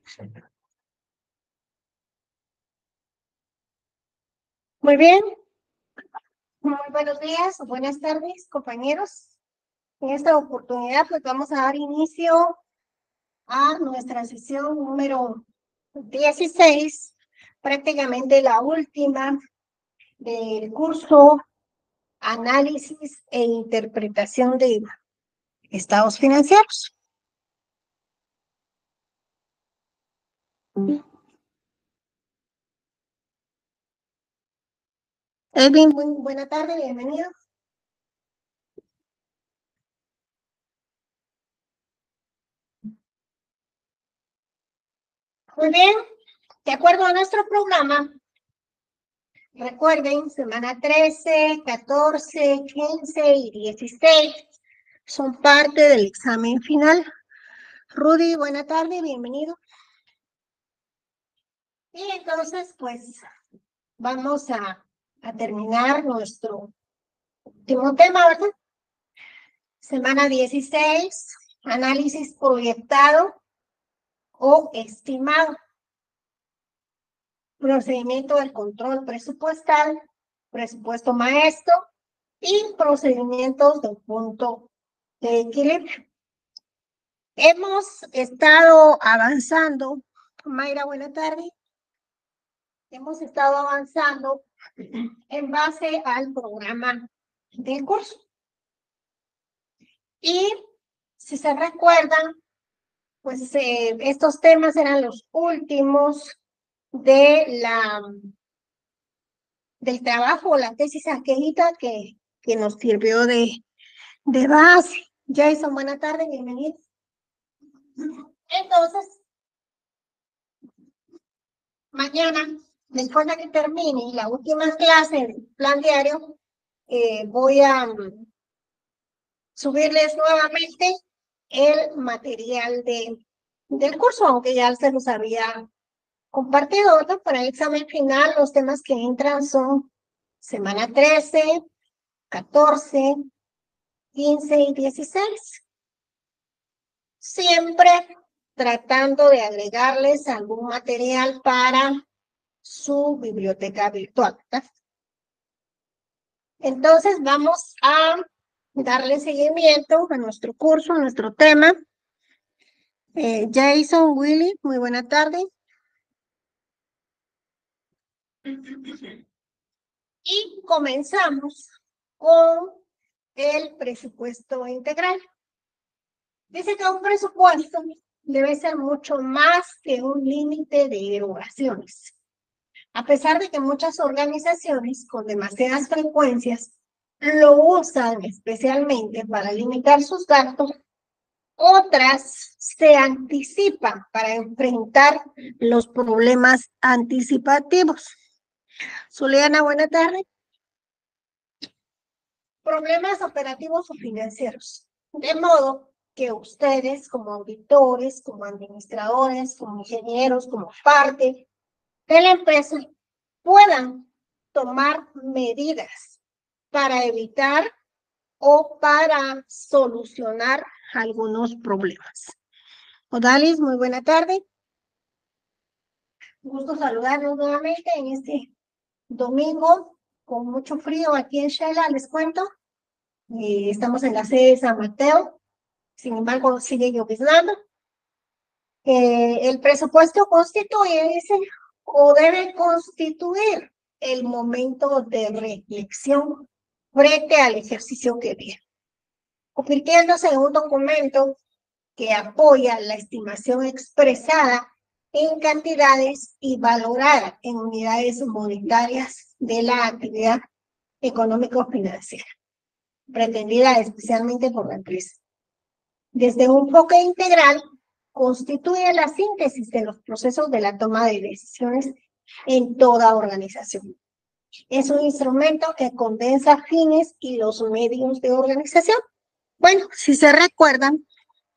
Muy bien, muy buenos días o buenas tardes, compañeros. En esta oportunidad, pues vamos a dar inicio a nuestra sesión número 16, prácticamente la última del curso Análisis e Interpretación de Estados Financieros. Edwin, muy buena tarde, bienvenido. Muy bien, de acuerdo a nuestro programa, recuerden, semana 13, 14, 15 y 16 son parte del examen final. Rudy, buena tarde, bienvenido. Y entonces, pues, vamos a terminar nuestro último tema, ¿verdad? Semana 16, análisis proyectado o estimado. Procedimiento del control presupuestal, presupuesto maestro y procedimientos del punto de equilibrio. Hemos estado avanzando, Mayra, buena tarde. Hemos estado avanzando en base al programa del curso. Y si se recuerdan, pues estos temas eran los últimos del trabajo, la tesis aquelita que nos sirvió de base. Jason, buena tarde, bienvenido. Entonces, mañana, después de que termine la última clase del plan diario, voy a subirles nuevamente el material del curso, aunque ya se los había compartido, ¿no? Para el examen final, los temas que entran son semana 13, 14, 15 y 16. Siempre tratando de agregarles algún material para su biblioteca virtual, ¿verdad? Entonces vamos a darle seguimiento a nuestro curso, a nuestro tema. Jason, Willy, muy buena tarde. Y comenzamos con el presupuesto integral. Dice que un presupuesto debe ser mucho más que un límite de erogaciones. A pesar de que muchas organizaciones con demasiadas frecuencias lo usan especialmente para limitar sus gastos, otras se anticipan para enfrentar los problemas anticipativos. Zuliana, buena tarde. Problemas operativos o financieros. De modo que ustedes como auditores, como administradores, como ingenieros, como parte de la empresa, puedan tomar medidas para evitar o para solucionar algunos problemas. Odalis, muy buena tarde. Gusto saludarlos nuevamente en este domingo con mucho frío aquí en Shela, les cuento. Estamos en la sede de San Mateo, sin embargo sigue lloviznando. El presupuesto constituye, dice, o debe constituir el momento de reflexión frente al ejercicio que viene, convirtiéndose en un documento que apoya la estimación expresada en cantidades y valorada en unidades monetarias de la actividad económico-financiera, pretendida especialmente por la empresa. Desde un enfoque integral, constituye la síntesis de los procesos de la toma de decisiones en toda organización. Es un instrumento que condensa fines y los medios de organización. Bueno, si se recuerdan,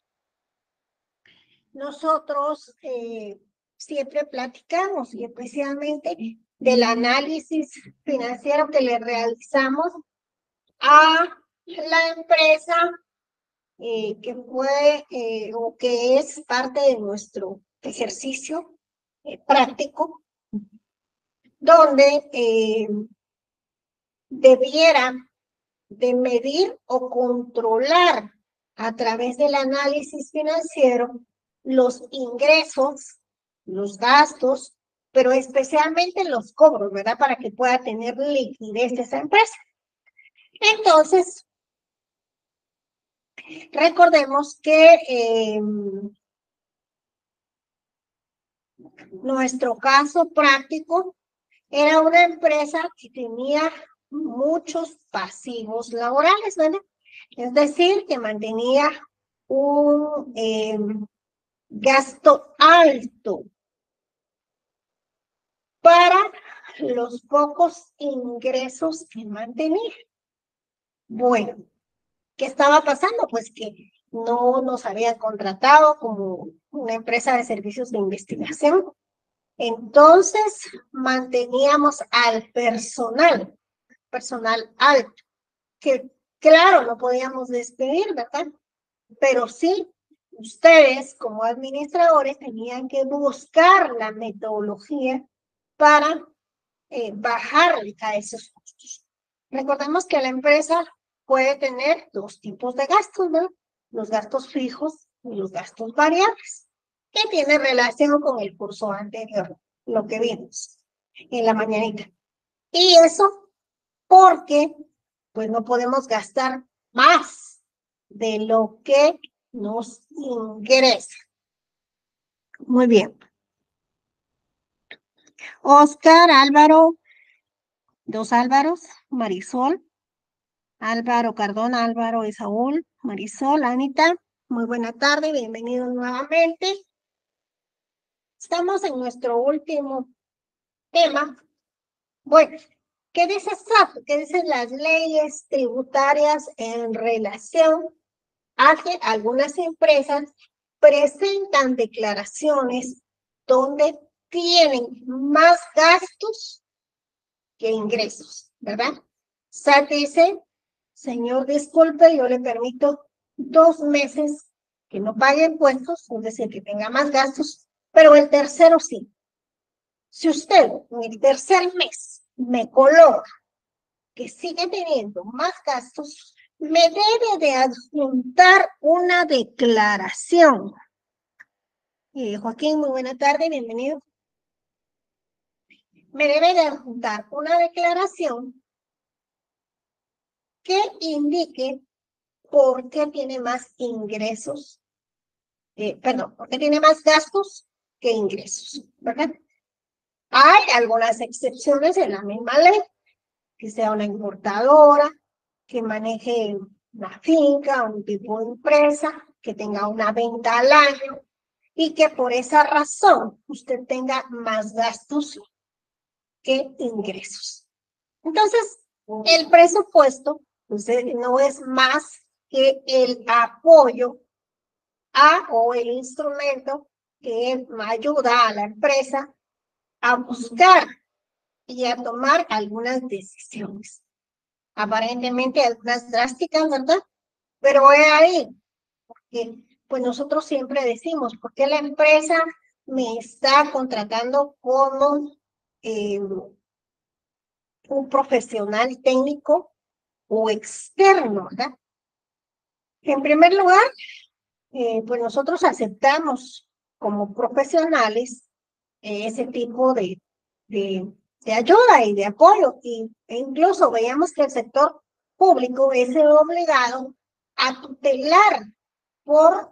nosotros siempre platicamos, y especialmente del análisis financiero que le realizamos a la empresa que fue o que es parte de nuestro ejercicio práctico, donde debiera de medir o controlar a través del análisis financiero los ingresos, los gastos, pero especialmente los cobros, ¿verdad? Para que pueda tener liquidez esa empresa. Entonces, recordemos que nuestro caso práctico era una empresa que tenía muchos pasivos laborales, ¿verdad? Es decir, que mantenía un gasto alto para los pocos ingresos que mantenía. Bueno, ¿qué estaba pasando? Pues que no nos habían contratado como una empresa de servicios de investigación. Entonces, manteníamos al personal alto, que claro, no podíamos despedir, ¿verdad? Pero sí, ustedes como administradores tenían que buscar la metodología para bajarle a esos costos. Recordemos que la empresa puede tener dos tipos de gastos, ¿no? Los gastos fijos y los gastos variables, que tiene relación con el curso anterior, lo que vimos en la mañanita. Y eso porque pues no podemos gastar más de lo que nos ingresa. Muy bien. Oscar, Álvaro, dos Álvaros, Marisol, Álvaro Cardona, Álvaro y Saúl, Marisol, Anita, muy buena tarde, bienvenidos nuevamente. Estamos en nuestro último tema. Bueno, ¿qué dice SAT? ¿Qué dicen las leyes tributarias en relación a que algunas empresas presentan declaraciones donde tienen más gastos que ingresos, ¿verdad? SAT dice, señor, disculpe, yo le permito 2 meses que no pague impuestos, es decir, que tenga más gastos, pero el tercero sí. Si usted en el tercer mes me coloca que sigue teniendo más gastos, me debe de adjuntar una declaración. Joaquín, muy buena tarde, bienvenido. Me debe de adjuntar una declaración que indique por qué tiene más ingresos, por qué tiene más gastos que ingresos, ¿verdad? Hay algunas excepciones en la misma ley, que sea una importadora, que maneje una finca, un tipo de empresa, que tenga una venta al año y que por esa razón usted tenga más gastos que ingresos. Entonces, el presupuesto no es más que el apoyo o el instrumento que ayuda a la empresa a buscar y a tomar algunas decisiones. Aparentemente algunas drásticas, ¿verdad? Pero es ahí, porque pues nosotros siempre decimos, ¿por qué la empresa me está contratando como un profesional técnico o externo, ¿verdad? En primer lugar, pues nosotros aceptamos como profesionales ese tipo de ayuda y de apoyo, e incluso veíamos que el sector público es obligado a tutelar por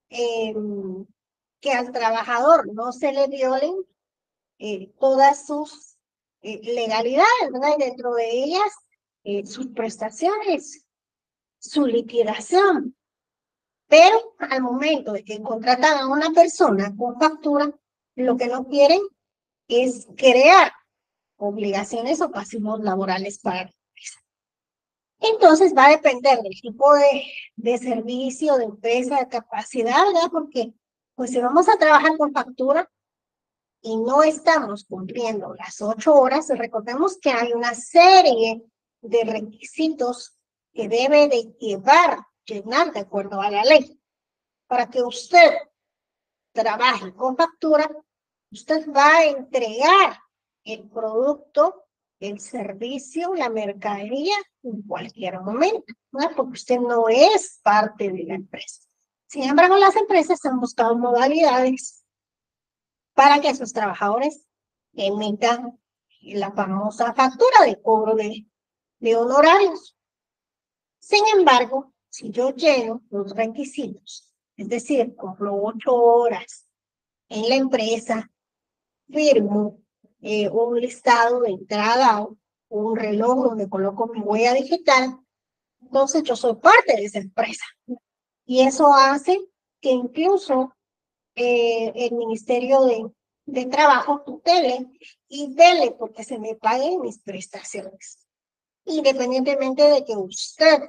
que al trabajador no se le violen todas sus legalidades, ¿verdad? Y dentro de ellas sus prestaciones, su liquidación. Pero al momento de que contratan a una persona con factura, lo que no quieren es crear obligaciones o pasivos laborales para la empresa. Entonces va a depender del tipo de servicio, de empresa, de capacidad, ¿verdad? Porque pues si vamos a trabajar con factura y no estamos cumpliendo las 8 horas, recordemos que hay una serie de requisitos que debe de llenar de acuerdo a la ley para que usted trabaje con factura, usted va a entregar el producto, el servicio, la mercadería en cualquier momento, ¿no? Porque usted no es parte de la empresa. Sin embargo, las empresas han buscado modalidades para que sus trabajadores emitan la famosa factura de cobro de honorarios. Sin embargo, si yo lleno los requisitos, es decir, cumplo 8 horas en la empresa, firmo un listado de entrada, un reloj donde coloco mi huella digital, entonces yo soy parte de esa empresa. Y eso hace que incluso el Ministerio de Trabajo tutele y vele porque se me paguen mis prestaciones, independientemente de que usted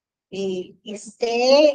esté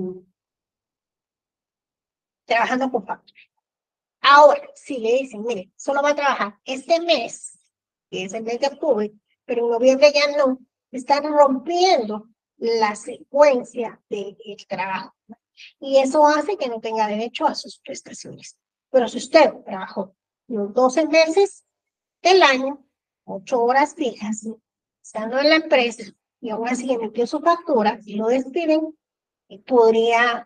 trabajando con factura. Ahora, si le dicen, mire, solo va a trabajar este mes, que es el mes de octubre, pero en noviembre ya no, están rompiendo la secuencia del trabajo. Y eso hace que no tenga derecho a sus prestaciones. Pero si usted trabajó los 12 meses del año, 8 horas fijas, estando en la empresa, y aún así emitió su factura y lo despiden, podría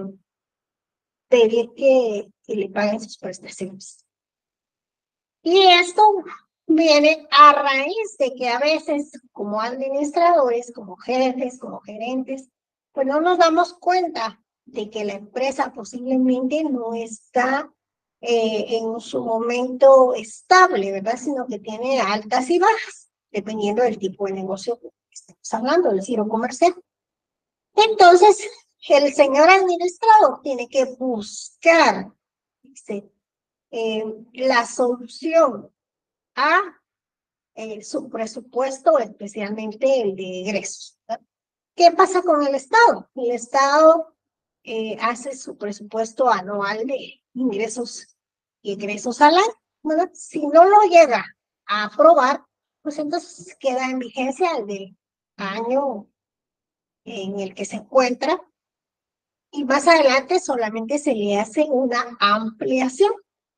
pedir que le paguen sus prestaciones. Y esto viene a raíz de que a veces, como administradores, como jefes, como gerentes, pues no nos damos cuenta de que la empresa posiblemente no está en su momento estable, ¿verdad? Sino que tiene altas y bajas, dependiendo del tipo de negocio que estamos hablando, del giro comercial. Entonces, el señor administrador tiene que buscar la solución a su presupuesto, especialmente el de egresos, ¿verdad? ¿Qué pasa con el Estado? El Estado hace su presupuesto anual de ingresos y egresos al año, ¿verdad? Si no lo llega a aprobar, pues entonces queda en vigencia el del año en el que se encuentra y más adelante solamente se le hace una ampliación.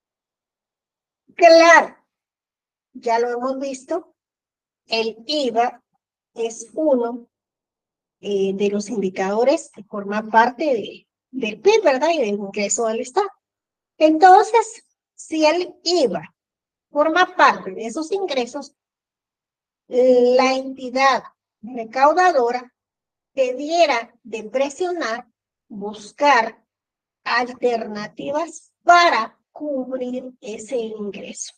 Claro, ya lo hemos visto, el IVA es uno de los indicadores que forma parte del PIB, ¿verdad? Y del ingreso del Estado. Entonces, si el IVA forma parte de esos ingresos, la entidad recaudadora debiera de presionar, buscar alternativas para cubrir ese ingreso.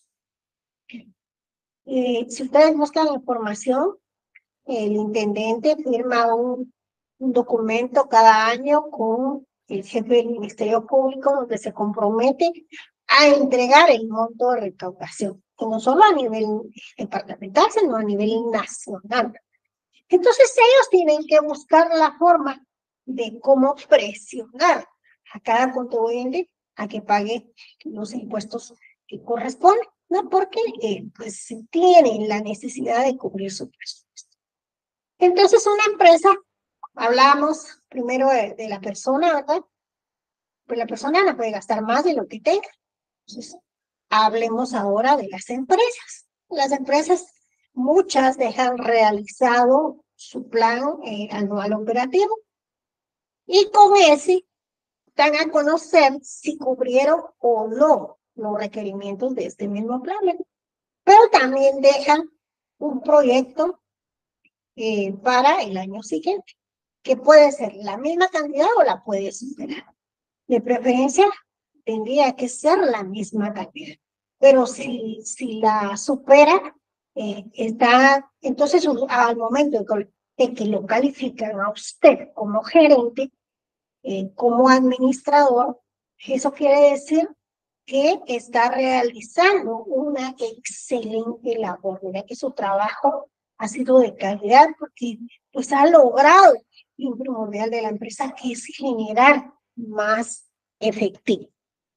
Si ustedes buscan información, el intendente firma un documento cada año con el jefe del Ministerio Público donde se compromete a entregar el monto de recaudación, que no solo a nivel departamental, sino a nivel nacional. Entonces ellos tienen que buscar la forma de cómo presionar a cada contribuyente a que pague los impuestos que corresponden, ¿no? Porque pues tienen la necesidad de cubrir su presupuesto. Entonces una empresa, hablamos primero de la persona, ¿verdad? Pues la persona no puede gastar más de lo que tenga. Entonces, hablemos ahora de las empresas. Las empresas, muchas dejan realizado su plan anual operativo y con ese dan a conocer si cubrieron o no los requerimientos de este mismo plan. Pero también dejan un proyecto para el año siguiente, que puede ser la misma cantidad o la puede superar. De preferencia, tendría que ser la misma cantidad. Pero si la supera, está, entonces al momento de que lo califican a usted como gerente, como administrador, eso quiere decir que está realizando una excelente labor, que su trabajo ha sido de calidad porque pues ha logrado lo primordial de la empresa, que es generar más efectivo.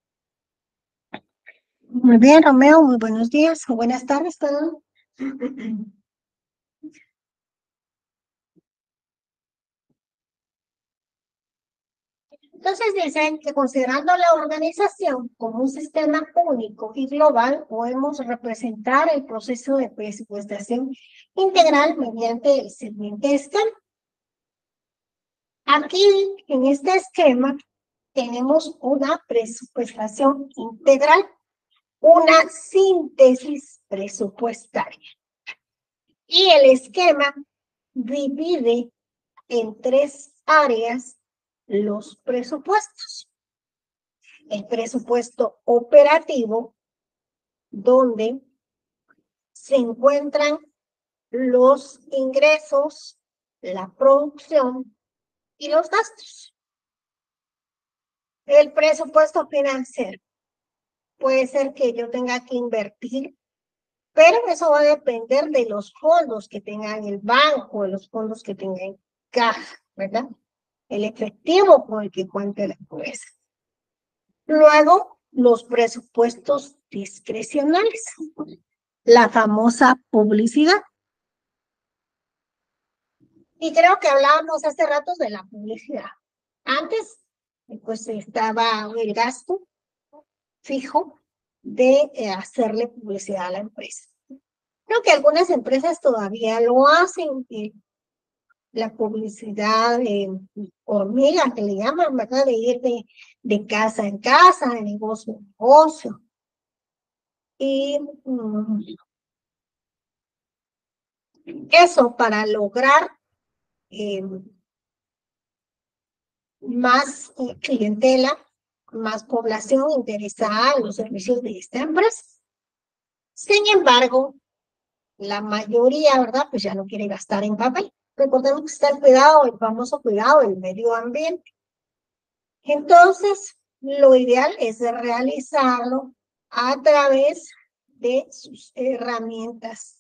Muy bien, Romeo, muy buenos días o buenas tardes, perdón. Entonces dicen que considerando la organización como un sistema único y global, podemos representar el proceso de presupuestación integral mediante el siguiente esquema. Aquí, en este esquema, tenemos una presupuestación integral, una síntesis presupuestaria. Y el esquema divide en 3 áreas los presupuestos. El presupuesto operativo, donde se encuentran los ingresos, la producción y los gastos. El presupuesto financiero puede ser que yo tenga que invertir, pero eso va a depender de los fondos que tenga en el banco, de los fondos que tenga en caja, ¿verdad? El efectivo con el que cuente la empresa. Luego, los presupuestos discrecionales, la famosa publicidad. Y creo que hablábamos hace rato de la publicidad. Antes, pues estaba el gasto fijo de hacerle publicidad a la empresa. Creo que algunas empresas todavía lo hacen, la publicidad hormiga que le llaman, ¿verdad? De ir de casa en casa, de negocio en negocio. Y eso para lograr más clientela, más población interesada en los servicios de esta empresa. Sin embargo, la mayoría, ¿verdad? Pues ya no quiere gastar en papel. Recordemos que está el cuidado, el famoso cuidado del medio ambiente. Entonces, lo ideal es realizarlo a través de sus herramientas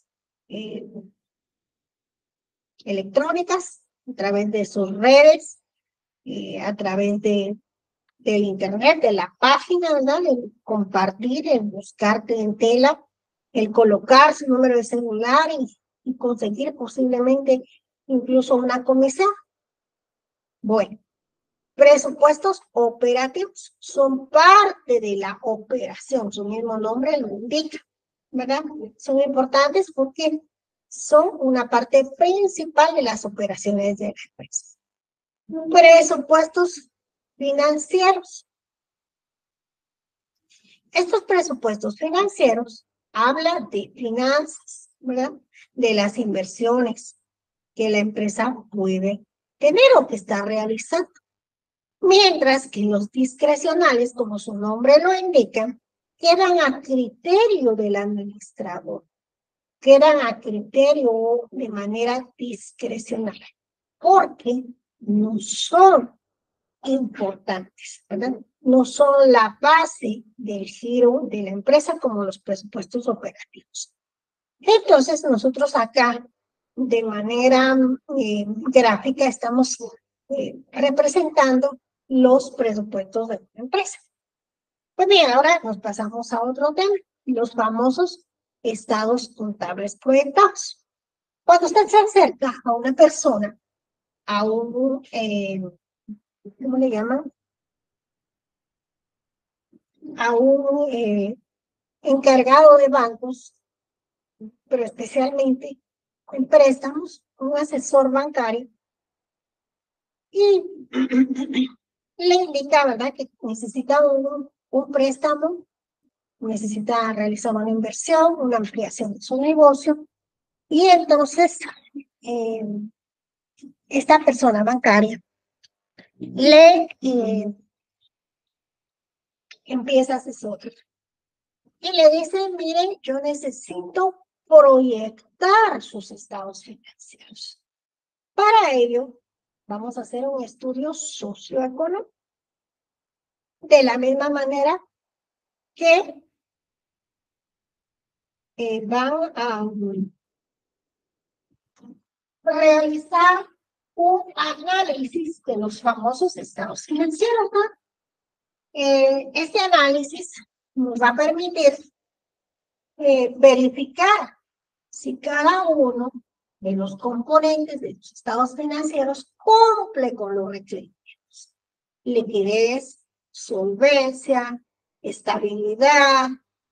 electrónicas, a través de sus redes, a través del internet, de la página, ¿verdad? El compartir, el buscar clientela, el colocar su número de celular y conseguir posiblemente incluso una comisión. Bueno, presupuestos operativos son parte de la operación, su mismo nombre lo indica, ¿verdad? Son importantes porque son una parte principal de las operaciones de la empresa. Presupuestos financieros. Estos presupuestos financieros hablan de finanzas, ¿verdad? De las inversiones que la empresa puede tener o que está realizando. Mientras que los discrecionales, como su nombre lo indica, quedan a criterio del administrador, quedan a criterio de manera discrecional, porque no son importantes, ¿verdad? No son la base del giro de la empresa como los presupuestos operativos. Entonces, nosotros acá, de manera gráfica, estamos representando los presupuestos de la empresa. Pues bien, ahora nos pasamos a otro tema, los famosos estados contables proyectados. Cuando usted se acerca a una persona, a un, ¿cómo le llaman? A un encargado de bancos, pero especialmente en préstamos, un asesor bancario, y le indica, ¿verdad?, que necesita un préstamo, necesita realizar una inversión, una ampliación de su negocio, y entonces esta persona bancaria le empieza a asesorar y le dice, miren, yo necesito proyectar sus estados financieros. Para ello, vamos a hacer un estudio socioeconómico. De la misma manera que van a realizar un análisis de los famosos estados financieros, ¿no? Este análisis nos va a permitir verificar si cada uno de los componentes de los estados financieros cumple con los requerimientos. liquidez, solvencia, estabilidad,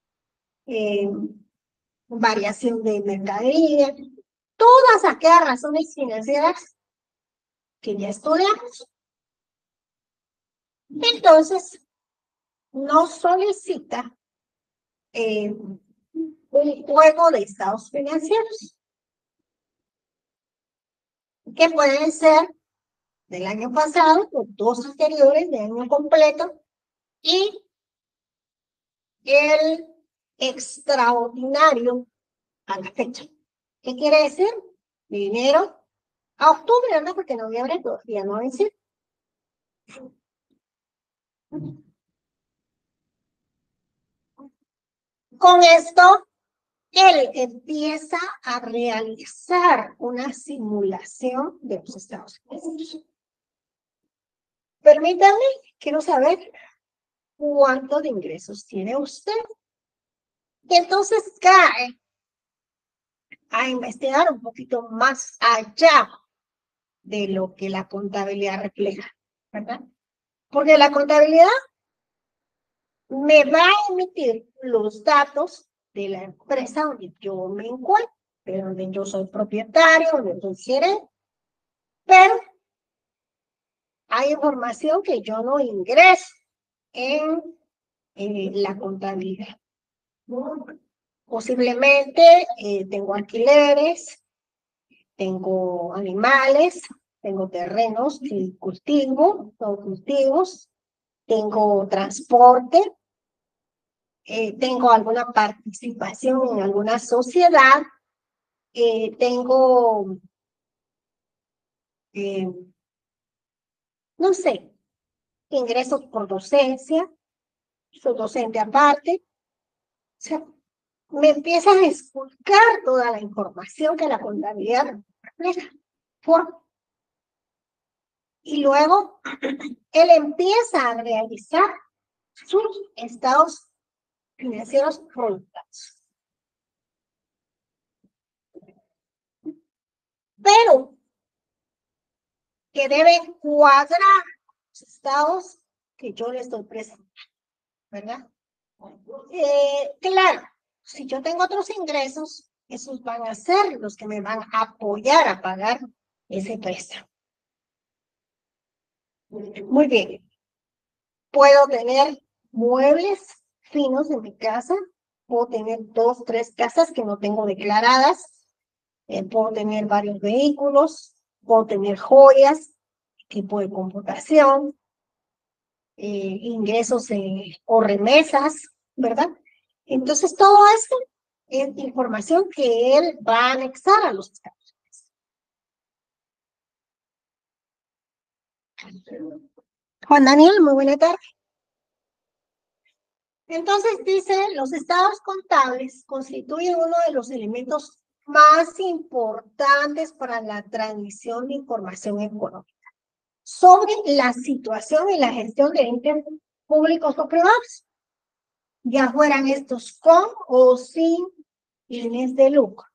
variación de mercadería, todas aquellas razones financieras que ya estudiamos. Entonces, no solicita un juego de estados financieros, que pueden ser del año pasado, los dos anteriores, de año completo, y el extraordinario a la fecha. ¿Qué quiere decir? De enero a octubre, ¿no? Porque noviembre todavía no vence. Con esto, él empieza a realizar una simulación de los estados financieros. Permítame, quiero saber cuánto de ingresos tiene usted. Y entonces cae a investigar un poquito más allá de lo que la contabilidad refleja, ¿verdad? Porque la contabilidad me va a emitir los datos de la empresa donde yo me encuentro, donde yo soy propietario, donde yo gerente, pero hay información que yo no ingreso en la contabilidad. Posiblemente tengo alquileres, tengo animales, tengo terrenos que cultivo, o cultivos, tengo transporte, tengo alguna participación en alguna sociedad, tengo, no sé, ingresos por docencia, soy docente aparte. O sea, me empiezan a esculcar toda la información que la contabilidad refleja. Y luego él empieza a realizar sus estados financieros voluntarios. Pero que deben cuadrar los estados que yo le estoy presentando, ¿verdad? Claro, si yo tengo otros ingresos, esos van a ser los que me van a apoyar a pagar ese préstamo. Muy bien. Puedo tener muebles finos en mi casa, puedo tener 2, 3 casas que no tengo declaradas, puedo tener varios vehículos, puedo tener joyas, equipo de computación, ingresos o remesas, ¿verdad? Entonces, todo esto es información que él va a anexar a los estados. Juan Daniel, muy buena tarde. Entonces dice, los estados contables constituyen uno de los elementos más importantes para la transmisión de información económica sobre la situación y la gestión de entes públicos o privados, ya fueran estos con o sin fines de lucro.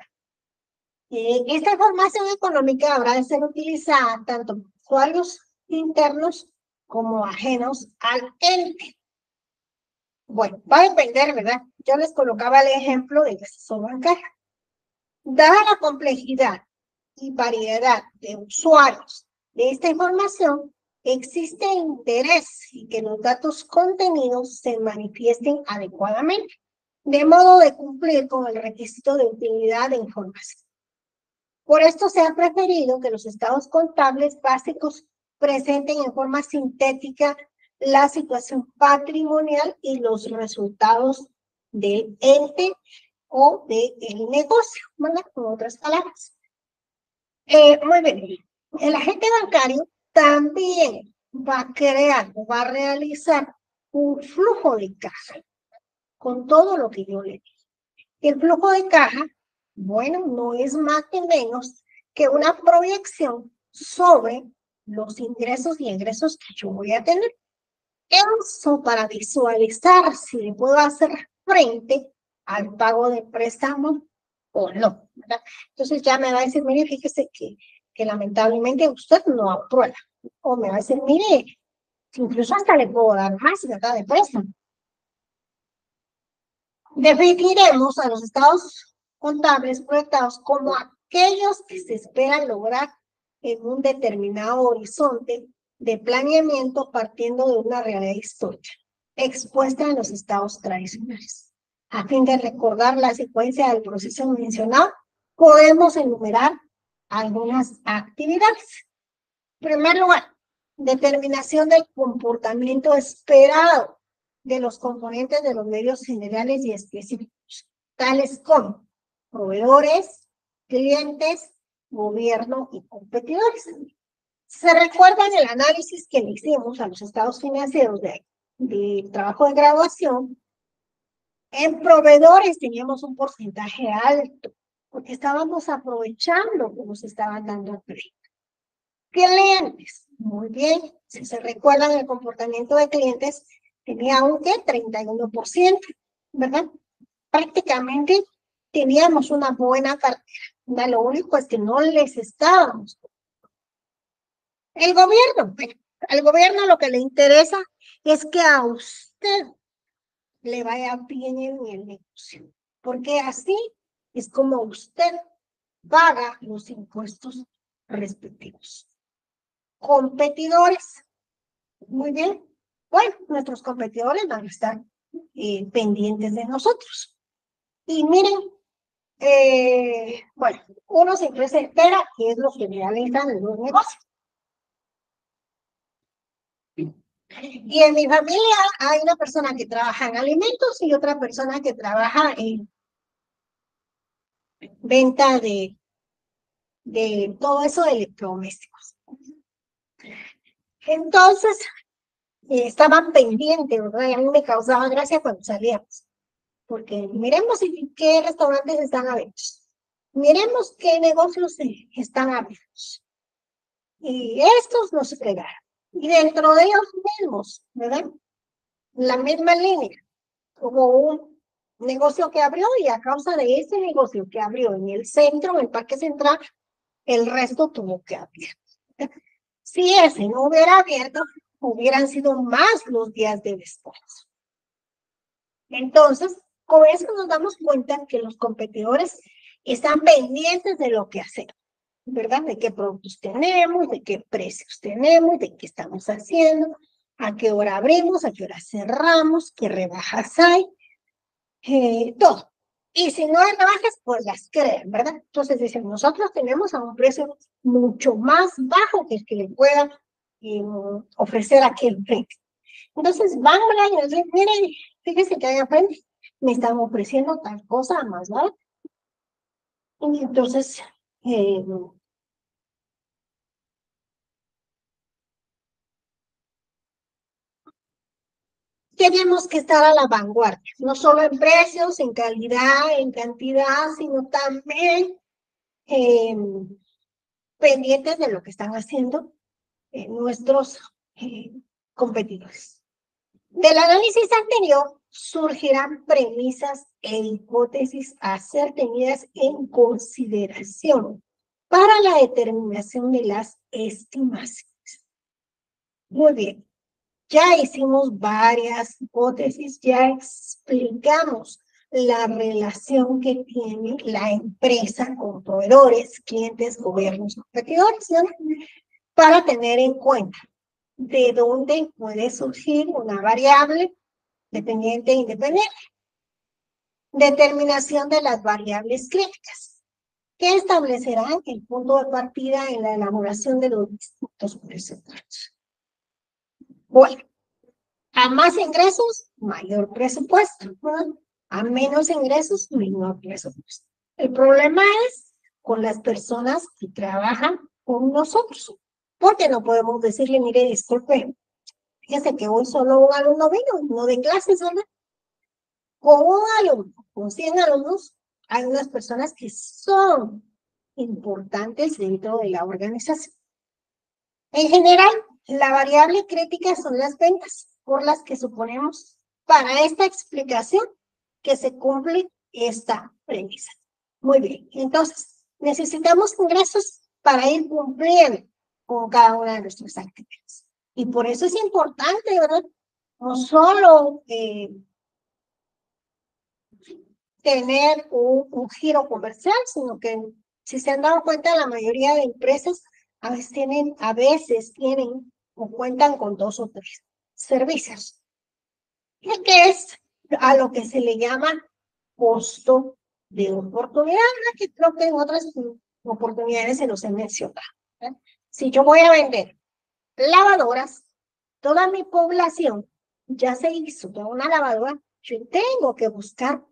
Esta información económica habrá de ser utilizada tanto por usuarios internos como ajenos al ente. Bueno, va a depender, ¿verdad? Yo les colocaba el ejemplo del asesor bancario. Dada la complejidad y variedad de usuarios de esta información, existe interés en que los datos contenidos se manifiesten adecuadamente, de modo de cumplir con el requisito de utilidad de información. Por esto se ha preferido que los estados contables básicos presenten en forma sintética la situación patrimonial y los resultados del ente o del negocio, ¿verdad? Con otras palabras. Muy bien. El agente bancario también va a crear o va a realizar un flujo de caja con todo lo que yo le dije. El flujo de caja, bueno, no es más que menos que una proyección sobre los ingresos y egresos que yo voy a tener. Eso para visualizar si le puedo hacer frente al pago de préstamo o no, ¿verdad? Entonces ya me va a decir, mire, fíjese que lamentablemente usted no aprueba. O me va a decir, mire, Incluso hasta le puedo dar más, ¿verdad? De préstamo. Definiremos a los estados contables proyectados como aquellos que se esperan lograr en un determinado horizonte de planeamiento partiendo de una realidad histórica expuesta en los estados tradicionales. A fin de recordar la secuencia del proceso mencionado, podemos enumerar algunas actividades. En primer lugar, determinación del comportamiento esperado de los componentes de los medios generales y específicos, tales como proveedores, clientes, gobierno y competidores. Se recuerdan el análisis que le hicimos a los estados financieros de trabajo de graduación. En proveedores teníamos un porcentaje alto, porque estábamos aprovechando que nos estaban dando crédito. Clientes, muy bien, si se recuerdan el comportamiento de clientes, tenía un ¿qué? 31%, ¿verdad? Prácticamente teníamos una buena cartera. Lo único es que no les estábamos. El gobierno, al gobierno lo que le interesa es que a usted le vaya bien en el negocio, porque así es como usted paga los impuestos respectivos. Competidores, muy bien. Bueno, nuestros competidores van a estar pendientes de nosotros. Y miren, bueno, uno siempre se entera qué es lo que realizan en los negocios. Y en mi familia hay una persona que trabaja en alimentos y otra persona que trabaja en venta de todo eso de electrodomésticos. Entonces, estaban pendientes, ¿verdad? Y a mí me causaba gracia cuando salíamos, porque miremos en qué restaurantes están abiertos, miremos qué negocios están abiertos, y estos no se pegaron. Y dentro de ellos mismos, ¿verdad? La misma línea, hubo un negocio que abrió y a causa de ese negocio que abrió en el centro, en el Parque Central, el resto tuvo que abrir. Si ese no hubiera abierto, hubieran sido más los días de descanso. Entonces, con eso nos damos cuenta que los competidores están pendientes de lo que hacemos, ¿verdad? De qué productos tenemos, de qué precios tenemos, de qué estamos haciendo, a qué hora abrimos, a qué hora cerramos, qué rebajas hay, todo. Y si no hay rebajas, pues las crean, ¿verdad? Entonces dicen, nosotros tenemos a un precio mucho más bajo que el que le pueda ofrecer aquel frente. Entonces van y nos dicen, miren, fíjense que allá frente me están ofreciendo tal cosa más barata. Y entonces, tenemos que estar a la vanguardia, no solo en precios, en calidad, en cantidad, sino también pendientes de lo que están haciendo nuestros competidores. Del análisis anterior surgirán premisas e hipótesis a ser tenidas en consideración para la determinación de las estimaciones. Muy bien, ya hicimos varias hipótesis, ya explicamos la relación que tiene la empresa con proveedores, clientes, gobiernos, competidores, ¿no? Para tener en cuenta de dónde puede surgir una variable dependiente e independiente. Determinación de las variables críticas, que establecerán el punto de partida en la elaboración de los distintos presupuestos. Bueno, a más ingresos, mayor presupuesto, ¿no? A menos ingresos, menor presupuesto. El problema es con las personas que trabajan con nosotros, porque no podemos decirle, mire, disculpe, fíjese que hoy solo un alumno vino, no de clases, ¿verdad? Con un alumno, con 100 alumnos, hay unas personas que son importantes dentro de la organización. En general, la variable crítica son las ventas, por las que suponemos para esta explicación que se cumple esta premisa. Muy bien, entonces necesitamos ingresos para ir cumpliendo con cada una de nuestras actividades. Y por eso es importante, ¿verdad? No solo tener un giro comercial, sino que si se han dado cuenta, la mayoría de empresas a veces tienen o cuentan con 2 o 3 servicios, que es a lo que se le llama costo de oportunidad, ¿verdad? Que creo que en otras oportunidades se los he mencionado, ¿verdad? Si yo voy a vender lavadoras, toda mi población ya se hizo toda una lavadora, yo tengo que buscar,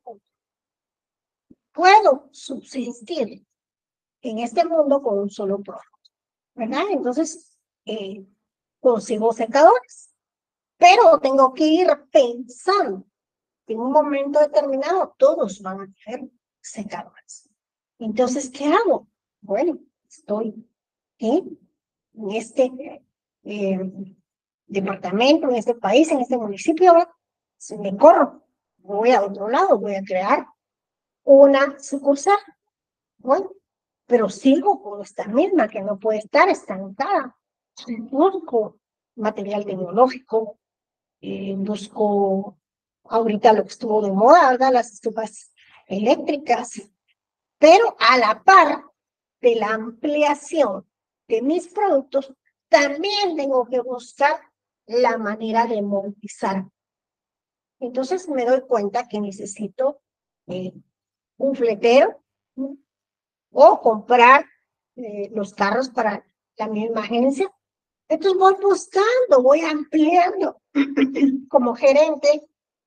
puedo subsistir en este mundo con un solo producto, ¿verdad? Entonces, consigo secadores, pero tengo que ir pensando que en un momento determinado todos van a tener secadores. Entonces, ¿qué hago? Bueno, estoy en este departamento, en este país, en este municipio, ¿verdad? Si me corro, voy a otro lado, voy a crear una sucursal. Bueno, pero sigo con esta misma que no puede estar estancada. Busco material tecnológico, busco ahorita lo que estuvo de moda, ¿verdad? Las estufas eléctricas, pero a la par de la ampliación de mis productos, también tengo que buscar la manera de monetizar. Entonces me doy cuenta que necesito un fletero, ¿no? O comprar los carros para la misma agencia. Entonces voy buscando, voy ampliando como gerente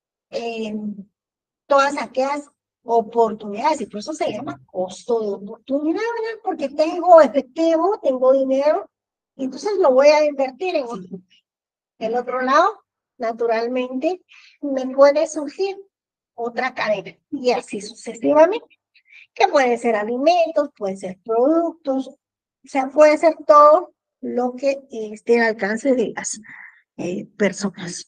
todas aquellas oportunidades, y por eso se llama costo de oportunidad, ¿verdad? Porque tengo efectivo, tengo dinero, y entonces lo voy a invertir en otro. El otro lado, naturalmente, me puede surgir otra cadena, y así sucesivamente, que puede ser alimentos, puede ser productos, o sea, puede ser todo lo que esté al alcance de las personas.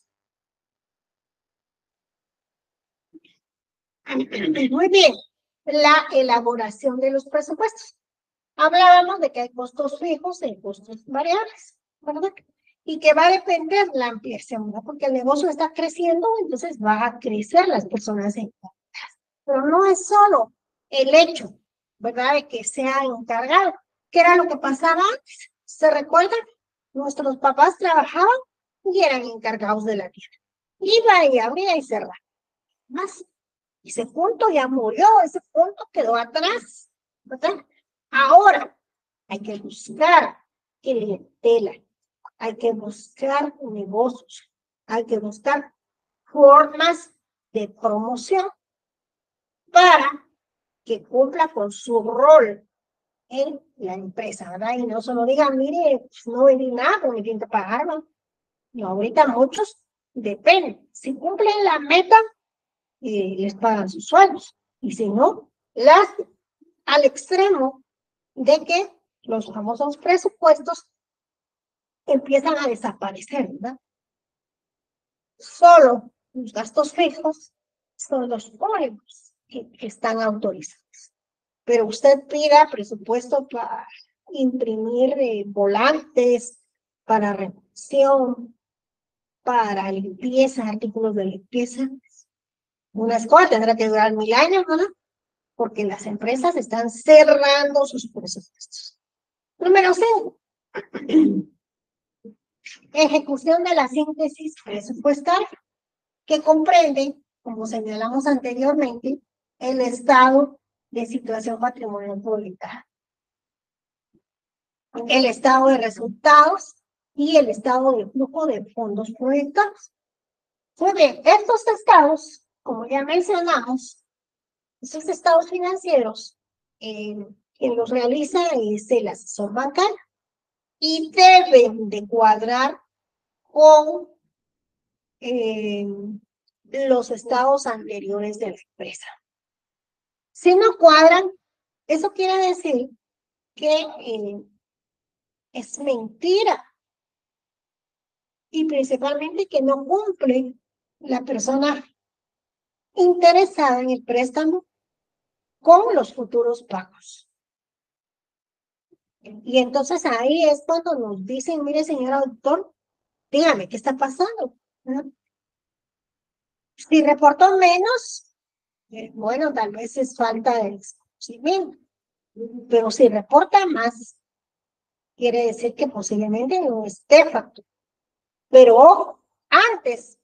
Muy bien, la elaboración de los presupuestos. Hablábamos de que hay costos fijos y costos variables, ¿verdad? Y que va a depender la ampliación, ¿verdad? Porque el negocio está creciendo, entonces va a crecer las personas encargadas. Pero no es solo el hecho, ¿verdad?, de que sea encargado, que era lo que pasaba antes. ¿Se recuerdan? Nuestros papás trabajaban y eran encargados de la tierra. Iba y abría y cerraba. Más. Ese punto ya murió, ese punto quedó atrás, ¿verdad? Ahora hay que buscar clientela, hay que buscar negocios, hay que buscar formas de promoción para que cumpla con su rol en la empresa, ¿verdad? Y no solo digan, mire, pues no vendí nada, pero me tienen que pagar, ¿no? No, ahorita muchos dependen. Si cumplen la meta, les pagan sus sueldos. Y si no, al extremo de que los famosos presupuestos empiezan a desaparecer, ¿verdad? Solo los gastos fijos son los únicos que están autorizados. Pero usted pida presupuesto para imprimir volantes, para reducción, para limpieza, artículos de limpieza. Una escuela tendrá que durar 1000 años, ¿no? Porque las empresas están cerrando sus presupuestos. Número 5. Ejecución de la síntesis presupuestaria, que comprende, como señalamos anteriormente, el estado de situación patrimonial publicada, el estado de resultados y el estado de flujo de fondos proyectados. Muy bien, estos estados, como ya mencionamos, esos estados financieros, quien los realiza es el asesor bancario y deben de cuadrar con los estados anteriores de la empresa. Si no cuadran, eso quiere decir que es mentira, y principalmente que no cumple la persona interesada en el préstamo con los futuros pagos. Y entonces ahí es cuando nos dicen, mire, señor auditor, dígame, ¿qué está pasando? ¿No? Si reportó menos, bueno, tal vez es falta de desconocimiento, pero si reporta más, quiere decir que posiblemente no esté facturado. Pero ojo, antes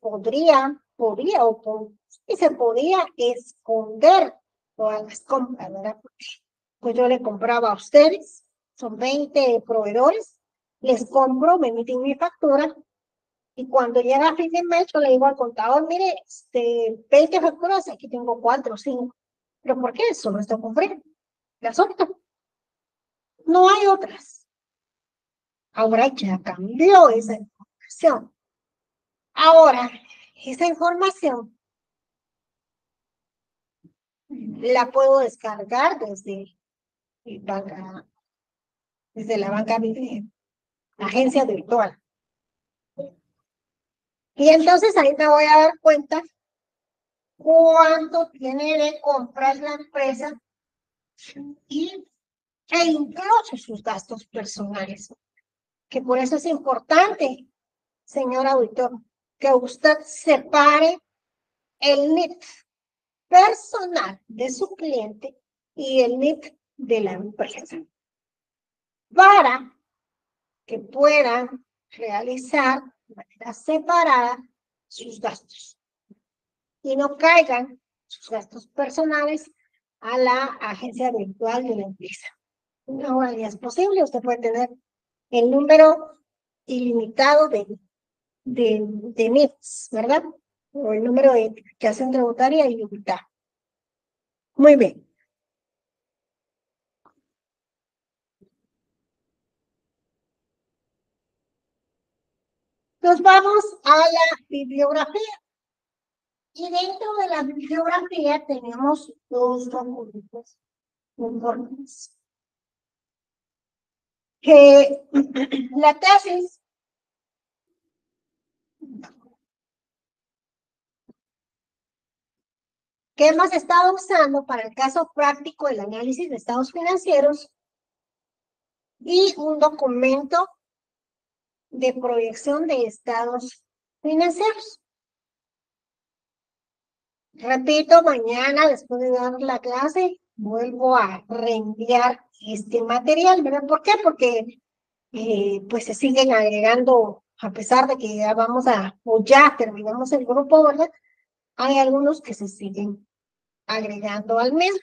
y se podía esconder todas las compras, ¿verdad? Porque pues yo le compraba a ustedes, son 20 proveedores, les compro, me emiten mi factura, y cuando llega a fin de mes, yo le digo al contador, mire, 20 facturas, aquí tengo 4 o 5. ¿Pero por qué? Solo esto compré. Las otras. No hay otras. Ahora ya cambió esa información. Ahora, esa información la puedo descargar desde la banca, agencia virtual. Y entonces ahí me voy a dar cuenta cuánto tiene de compras la empresa e incluso sus gastos personales. Que por eso es importante, señor auditor, que usted separe el NIF personal de su cliente y el NIF de la empresa, para que puedan realizar de manera separada sus gastos y no caigan sus gastos personales a la agencia virtual de la empresa. No es posible, usted puede tener el número ilimitado de NIFs, ¿verdad? O el número de identificación tributaria ilimitado. Muy bien. Nos vamos a la bibliografía. Y dentro de la bibliografía tenemos dos documentos importantes. Que la tesis que hemos estado usando para el caso práctico del análisis de estados financieros y un documento de proyección de estados financieros. Repito, mañana, después de dar la clase, vuelvo a reenviar este material, ¿verdad? ¿Por qué? Porque pues se siguen agregando, a pesar de que ya vamos o ya terminamos el grupo, ¿verdad? Hay algunos que se siguen agregando al mes.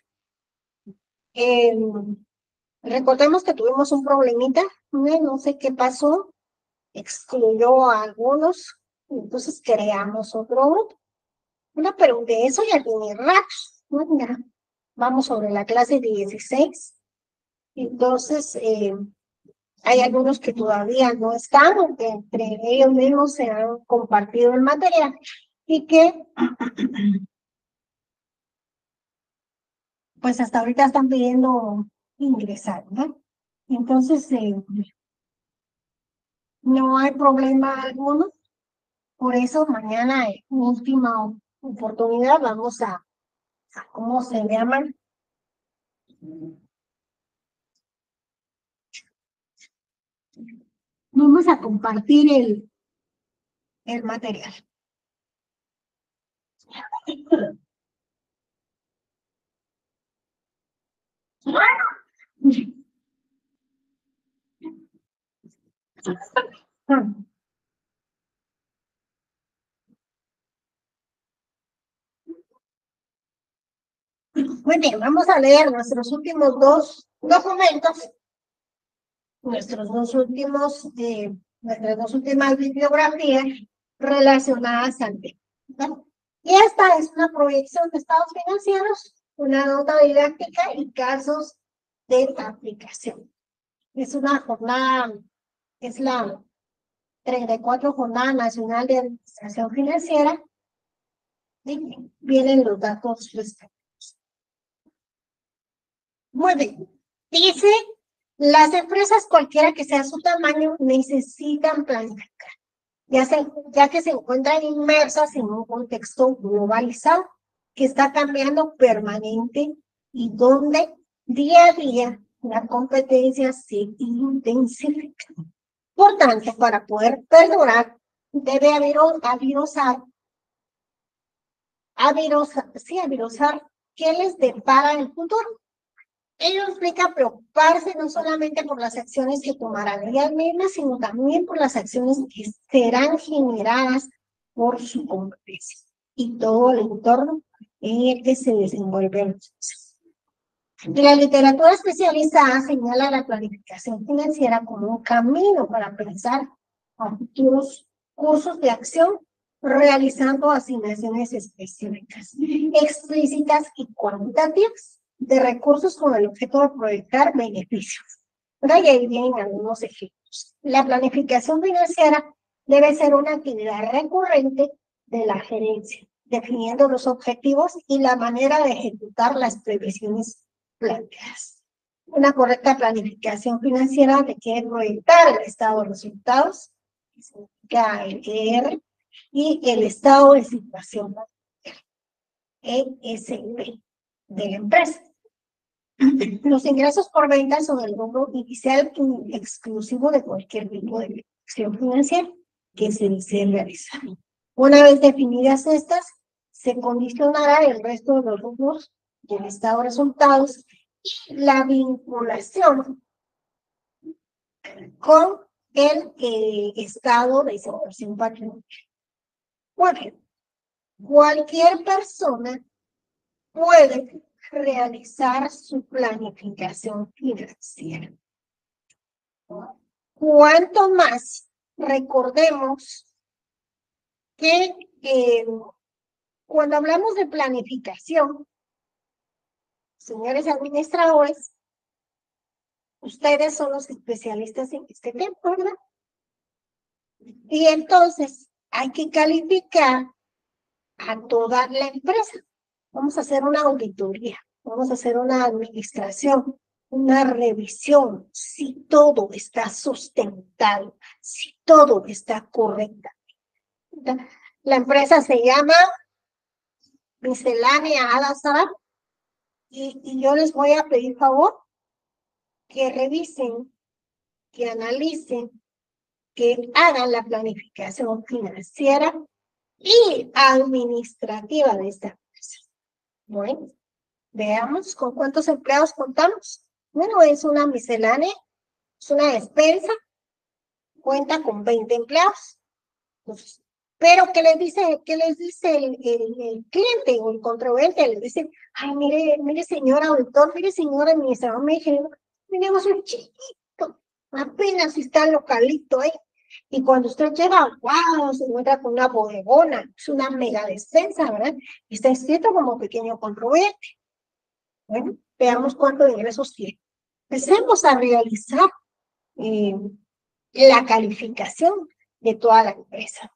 Recordemos que tuvimos un problemita, no sé qué pasó, excluyó a algunos, entonces creamos otro grupo. No, pero de eso ya tiene racks, ¿no? Ya vamos sobre la clase 16. Entonces, hay algunos que todavía no están, porque entre ellos mismos se han compartido el material y que, pues hasta ahorita están pidiendo ingresar, ¿no? Entonces, no hay problema alguno. Por eso mañana, en última oportunidad, vamos a ¿cómo se llaman? Vamos a compartir el material. Muy bien, vamos a leer nuestros últimos dos documentos, nuestras dos últimas bibliografías relacionadas al tema, ¿no? Y esta es una proyección de estados financieros, una nota didáctica y casos de aplicación. Es una jornada, es la 34 Jornada Nacional de Administración Financiera, y vienen los datos respectivos. Muy bien. Dice, las empresas, cualquiera que sea su tamaño, necesitan planificar, ya que se encuentran inmersas en un contexto globalizado que está cambiando permanente y donde día a día la competencia se intensifica. Por tanto, para poder perdurar, debe avirosar qué les depara el futuro. Ello implica preocuparse no solamente por las acciones que tomarán ellas mismas, sino también por las acciones que serán generadas por su competencia y todo el entorno en el que se desenvuelve el proceso. La literatura especializada señala la planificación financiera como un camino para pensar a futuros cursos de acción, realizando asignaciones específicas, explícitas y cuantitativas de recursos con el objeto de proyectar beneficios. Y ahí vienen algunos ejemplos. La planificación financiera debe ser una actividad recurrente de la gerencia, definiendo los objetivos y la manera de ejecutar las previsiones planteadas. Una correcta planificación financiera requiere proyectar el estado de resultados, que significa el ER, y el estado de situación, ESP, de la empresa. Los ingresos por venta son el rubro inicial exclusivo de cualquier tipo de acción financiera que se desee realizar. Una vez definidas estas, se condicionará el resto de los rubros del estado de resultados y la vinculación con el estado de situación patrimonial. Por ejemplo, cualquier persona puede realizar su planificación financiera. Cuanto más recordemos que cuando hablamos de planificación, señores administradores, ustedes son los especialistas en este tema, ¿verdad? Y entonces hay que calificar a toda la empresa. Vamos a hacer una auditoría, vamos a hacer una administración, una revisión, si todo está sustentado, si todo está correcto. La empresa se llama Miscelánea Al-Azhar y yo les voy a pedir favor que revisen, que analicen, que hagan la planificación financiera y administrativa de esta empresa. Bueno, veamos con cuántos empleados contamos. Bueno, es una miscelánea, es una despensa, cuenta con 20 empleados. Entonces, pero ¿qué les dice el cliente o el contribuyente? Les dice, ay, mire, señor auditor, mire, señor administrador, me dijeron, mi negocio es chiquito, apenas está el localito ahí. Y cuando usted llega, wow, se encuentra con una bodegona, es una mega despensa, ¿verdad? Y está inscrito como pequeño contribuyente. Bueno, veamos cuántos ingresos tiene. Empecemos a realizar la calificación de toda la empresa.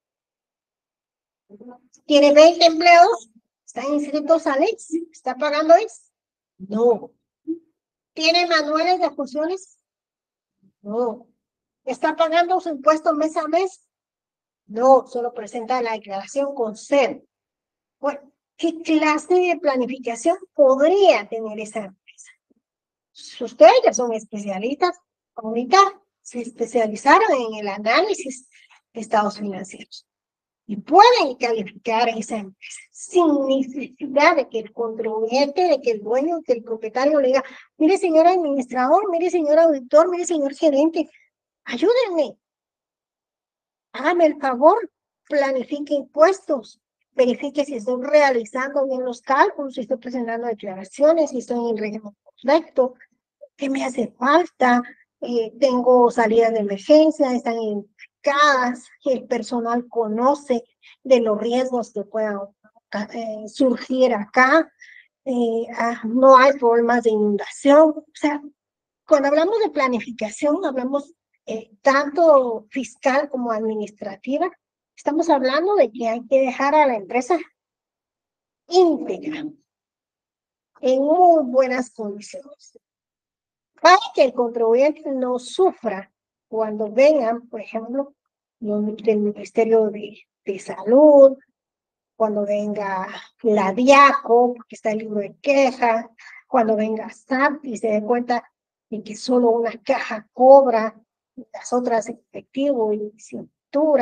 ¿Tiene 20 empleados? ¿Están inscritos al IX? ¿Está pagando IX? No. ¿Tiene manuales de funciones? No. ¿Está pagando su impuesto mes a mes? No, solo presenta la declaración con cero. Bueno, ¿qué clase de planificación podría tener esa empresa? Ustedes ya son especialistas, ahorita se especializaron en el análisis de estados financieros y pueden calificar esa empresa sin necesidad de que el contribuyente, de que el dueño, que el propietario le diga, mire señor administrador, mire señor auditor, mire señor gerente, ayúdenme, hágame el favor, planifique impuestos, verifique si estoy realizando bien los cálculos, si estoy presentando declaraciones, si estoy en el régimen correcto, qué me hace falta, tengo salidas de emergencia, están identificadas, el personal conoce de los riesgos que puedan surgir acá, no hay problemas de inundación, o sea, cuando hablamos de planificación, hablamos tanto fiscal como administrativa, estamos hablando de que hay que dejar a la empresa íntegra, en muy buenas condiciones, para que el contribuyente no sufra cuando vengan, por ejemplo, del Ministerio de Salud, cuando venga la DIACO, porque está el libro de queja, cuando venga SAT y se dé cuenta de que solo una caja cobra, las otras en efectivo y sin factura.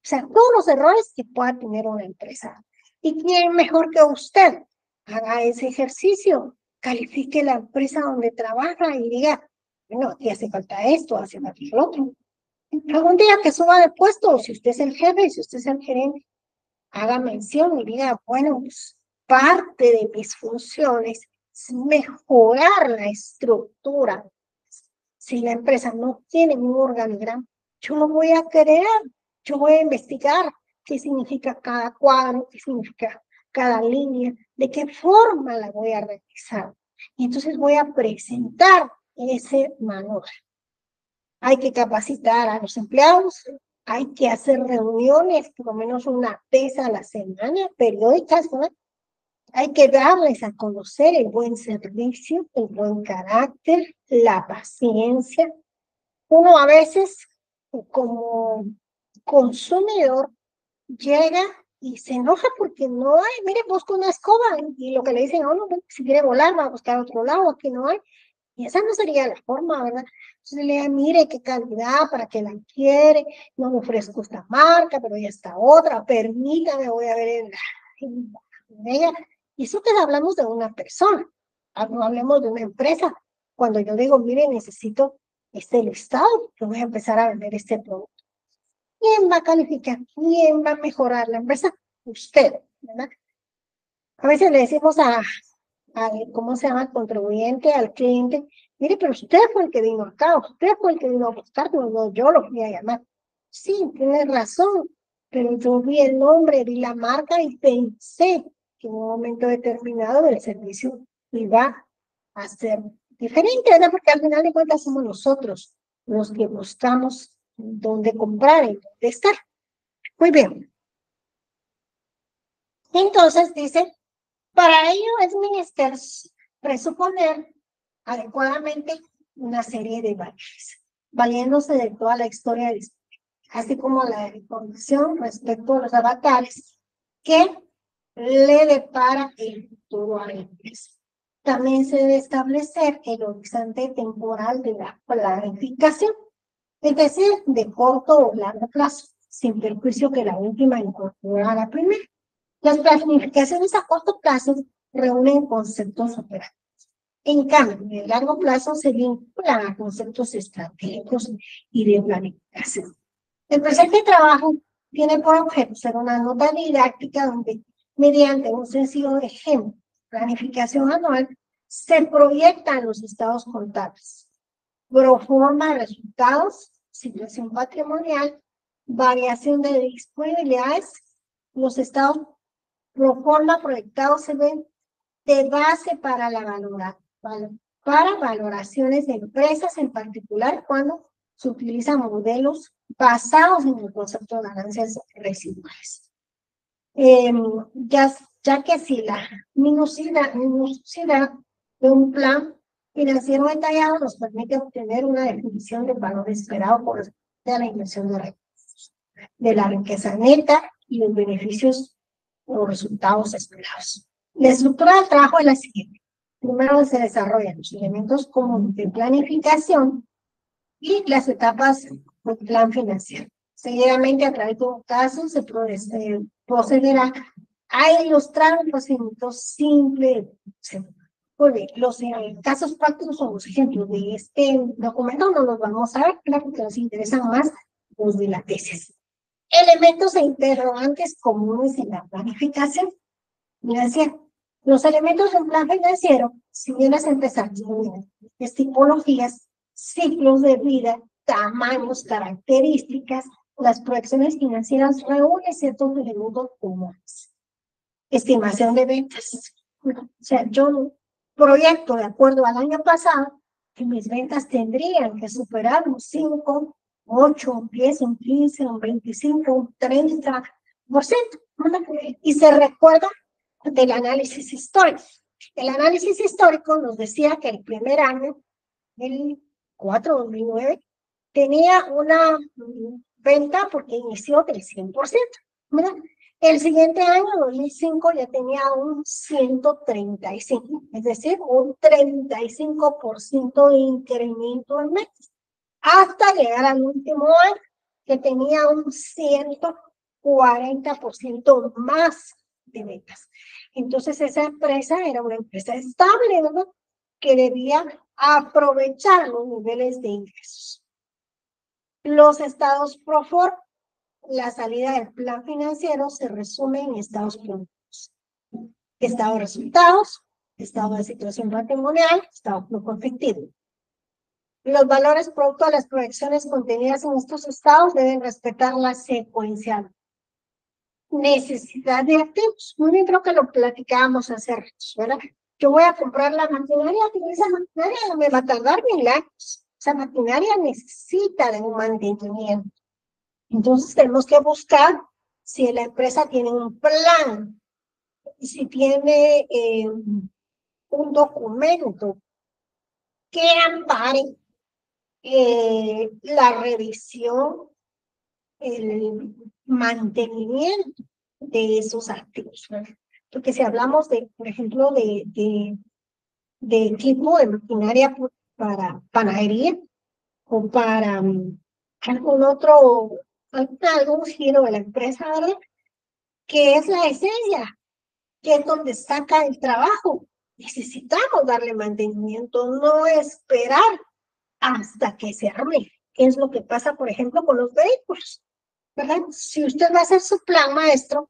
sea, todos los errores que pueda tener una empresa. ¿Y quién mejor que usted? Haga ese ejercicio, califique la empresa donde trabaja y diga, bueno, aquí hace falta esto, hace falta lo otro. Algún día que suba de puesto, si usted es el jefe, si usted es el gerente, haga mención y diga, bueno, pues, parte de mis funciones es mejorar la estructura. Si la empresa no tiene un organigrama, yo lo voy a crear, yo voy a investigar qué significa cada cuadro, qué significa cada línea, de qué forma la voy a realizar. Y entonces voy a presentar ese manual. Hay que capacitar a los empleados, hay que hacer reuniones, por lo menos una vez a la semana, periódicas, ¿no? Hay que darles a conocer el buen servicio, el buen carácter, la paciencia. Uno a veces, como consumidor, llega y se enoja porque no hay, mire, busca una escoba y lo que le dicen a uno, si quiere volar, va a buscar otro lado, aquí no hay. Y esa no sería la forma, ¿verdad? Entonces le diga, mire qué calidad, para qué la quiere, no me ofrezco esta marca, pero ya está otra, permítame, voy a ver en ella. Y eso que hablamos de una persona, no hablemos de una empresa. Cuando yo digo, mire, necesito este listado, yo voy a empezar a vender este producto. ¿Quién va a calificar? ¿Quién va a mejorar la empresa? Usted, ¿verdad? A veces le decimos al, ¿cómo se llama? Al contribuyente, al cliente, mire, pero usted fue el que vino acá, usted fue el que vino a buscar, no, yo lo fui a llamar. Sí, tiene razón, pero yo vi el nombre, vi la marca y pensé que en un momento determinado el servicio iba a ser diferente, ¿verdad? Porque al final de cuentas somos nosotros los que buscamos dónde comprar y dónde estar. Muy bien. Entonces dice, para ello es menester presuponer adecuadamente una serie de variables, valiéndose de toda la historia de así como la información respecto a los avatares que le depara el futuro a la empresa. También se debe establecer el horizonte temporal de la planificación, es decir, de corto o largo plazo, sin perjuicio que la última incorpora a la primera. Las planificaciones a corto plazo reúnen conceptos operativos. En cambio, en el largo plazo se vinculan a conceptos estratégicos y de planificación. El presente trabajo tiene por objeto ser una nota didáctica donde, mediante un sencillo ejemplo, planificación anual, se proyectan los estados contables, proforma resultados, situación patrimonial, variación de disponibilidades, los estados proforma proyectados se ven de base para para valoraciones de empresas, en particular cuando se utilizan modelos basados en el concepto de ganancias residuales. Ya que si la minuciosidad de un plan financiero detallado nos permite obtener una definición del valor esperado por de la inversión de recursos, de la riqueza neta y los beneficios o resultados esperados. La estructura del trabajo es la siguiente. Primero se desarrollan los elementos comunes de planificación y las etapas del plan financiero. Seguidamente, a través de un caso, se procederá a ilustrar un procedimiento simple. Muy bien, los casos prácticos son los ejemplos de este documento, no los vamos a ver, claro, porque nos interesan más los de la tesis. Elementos e interrogantes comunes en la planificación financiera. Los elementos de un plan financiero, si bien las empresas tienen tipologías, ciclos de vida, tamaños, características, las proyecciones financieras reúnen ciertos elementos comunes. Estimación de ventas. O sea, yo proyecto de acuerdo al año pasado que mis ventas tendrían que superar un 5, 8, un 10, un 15, un 25, un 30%. Y se recuerda del análisis histórico. El análisis histórico nos decía que el primer año, el 2009, tenía una venta porque inició del 100%. ¿Verdad? El siguiente año, 2005, ya tenía un 135, es decir, un 35% de incremento al mes, hasta llegar al último año, que tenía un 100%. 40% más de ventas. Entonces esa empresa era una empresa estable, ¿verdad? Que debía aprovechar los niveles de ingresos. Los estados pro forma, la salida del plan financiero se resume en estados productivos. Estado de resultados, estado de situación patrimonial, estado flujo efectivo. Los valores producto de las proyecciones contenidas en estos estados deben respetar la secuencial. Necesidad de activos. Muy bien, creo que lo platicábamos hace ratos, ¿verdad? Yo voy a comprar la maquinaria, pero esa maquinaria no me va a tardar 1000 años. Esa maquinaria necesita de un mantenimiento. Entonces tenemos que buscar si la empresa tiene un plan, si tiene un documento que ampare la revisión, el mantenimiento de esos activos, ¿verdad? Porque si hablamos de, por ejemplo, de equipo de maquinaria para panadería o para algún giro de la empresa, ¿verdad? Que es la esencia, que es donde saca el trabajo. Necesitamos darle mantenimiento, no esperar hasta que se arme. ¿Qué es lo que pasa, por ejemplo, con los vehículos? ¿Verdad? Si usted va a hacer su plan maestro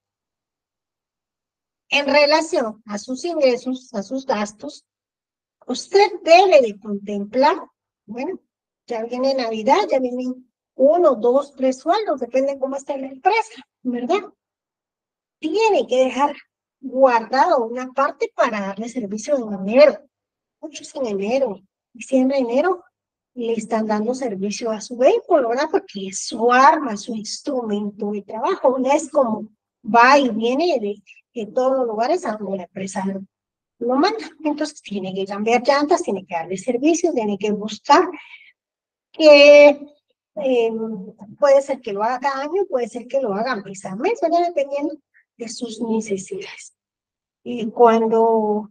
en relación a sus ingresos, a sus gastos, usted debe de contemplar, bueno, ya viene Navidad, ya vienen 1, 2, 3 sueldos, depende de cómo esté la empresa, ¿verdad? Tiene que dejar guardado una parte para darle servicio en enero. Muchos en enero, diciembre, enero, le están dando servicio a su vehículo, ¿verdad? Porque es su arma, su instrumento de trabajo, no es como va y viene de todos los lugares a donde la empresa lo manda. Entonces tiene que cambiar llantas, tiene que darle servicio, tiene que buscar que puede ser que lo haga cada año, puede ser que lo haga mes a mes, ¿verdad? Dependiendo de sus necesidades. Y cuando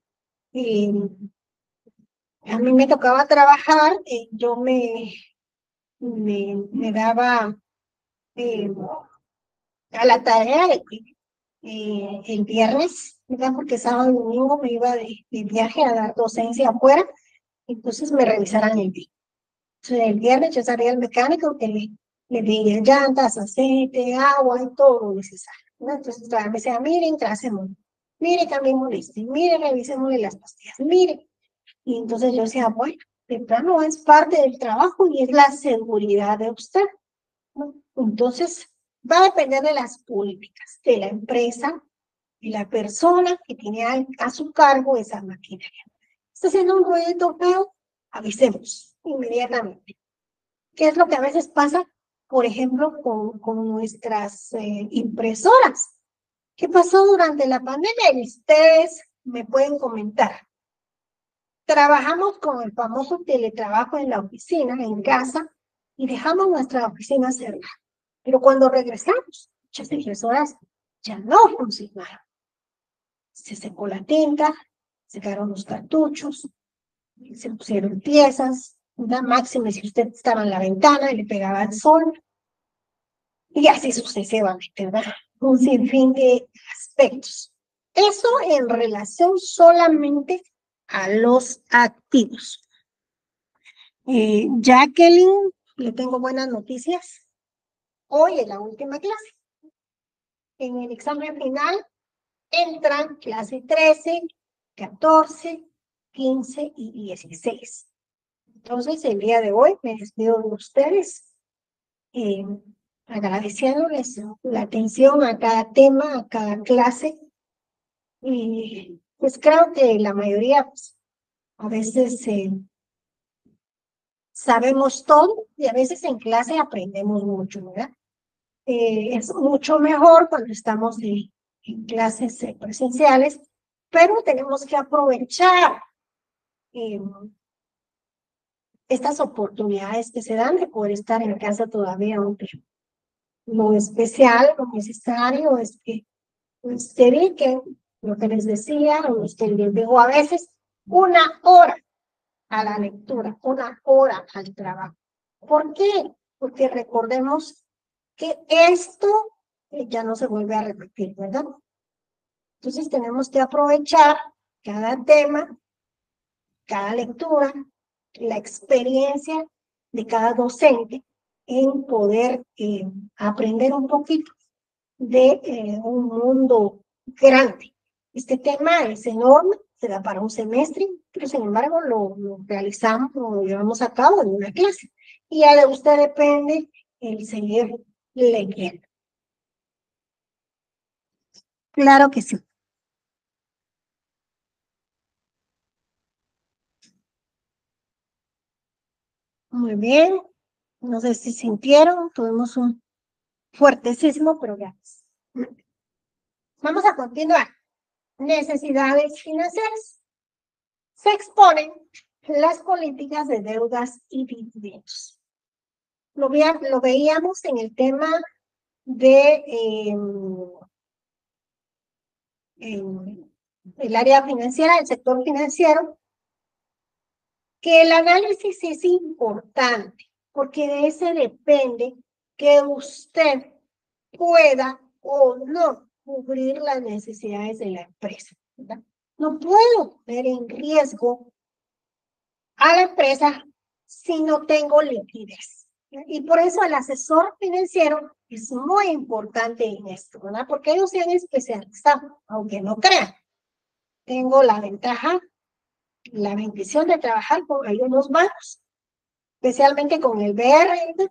a mí me tocaba trabajar, yo me daba a la tarea de que el viernes, ¿verdad? Porque sábado y domingo me iba de viaje a dar docencia afuera, entonces me revisaran el día. Entonces el viernes yo salía al mecánico que le veía llantas, aceite, agua y todo lo necesario, ¿no? Entonces me decía, miren, tracemos, mire, cambiemos esto, mire, revisemos las pastillas, mire. Y entonces yo decía, bueno, de plano es parte del trabajo y es la seguridad de usted, ¿no? Entonces va a depender de las políticas de la empresa y la persona que tiene a su cargo esa maquinaria. Está haciendo un ruido feo, avisemos inmediatamente. ¿Qué es lo que a veces pasa, por ejemplo, con nuestras impresoras? ¿Qué pasó durante la pandemia? Y ustedes me pueden comentar. Trabajamos con el famoso teletrabajo en la oficina, en casa, y dejamos nuestra oficina cerrada. Pero cuando regresamos, muchas impresoras ya no funcionaron. Se secó la tinta, se secaron los cartuchos, se pusieron piezas, una máxima si usted estaba en la ventana y le pegaba el sol, y así sucesivamente, ¿verdad? Un sinfín de aspectos. Eso en relación solamente a los activos. Jacqueline, le tengo buenas noticias. Hoy es la última clase. En el examen final entran clase 13, 14, 15 y 16. Entonces, el día de hoy me despido de ustedes, agradeciéndoles la atención a cada tema, a cada clase. Y pues creo que la mayoría, pues, a veces sabemos todo y a veces en clase aprendemos mucho, ¿verdad? Es mucho mejor cuando estamos en clases presenciales, pero tenemos que aprovechar estas oportunidades que se dan de poder estar en casa todavía un tiempo. Lo especial, lo necesario es que se dediquen, lo que les decía, o los que les digo a veces, 1 hora a la lectura, 1 hora al trabajo. ¿Por qué? Porque recordemos que esto ya no se vuelve a repetir, ¿verdad? Entonces tenemos que aprovechar cada tema, cada lectura, la experiencia de cada docente en poder aprender un poquito de un mundo grande. Este tema es enorme, se da para un semestre, pero sin embargo lo realizamos, lo llevamos a cabo en una clase. Y ya de usted depende el seguir leyendo. Claro que sí. Muy bien. No sé si sintieron, tuvimos un fuerte sismo, pero ya. Vamos a continuar. Necesidades financieras. Se exponen las políticas de deudas y dividendos. Lo veíamos en el tema de el área financiera, el sector financiero, que el análisis es importante, porque de ese depende que usted pueda o no cubrir las necesidades de la empresa, ¿verdad? No puedo poner en riesgo a la empresa si no tengo liquidez. Y por eso el asesor financiero es muy importante en esto, ¿verdad? Porque ellos se han especializado, aunque no crean. Tengo la ventaja, la bendición de trabajar con algunos bancos, especialmente con el BR,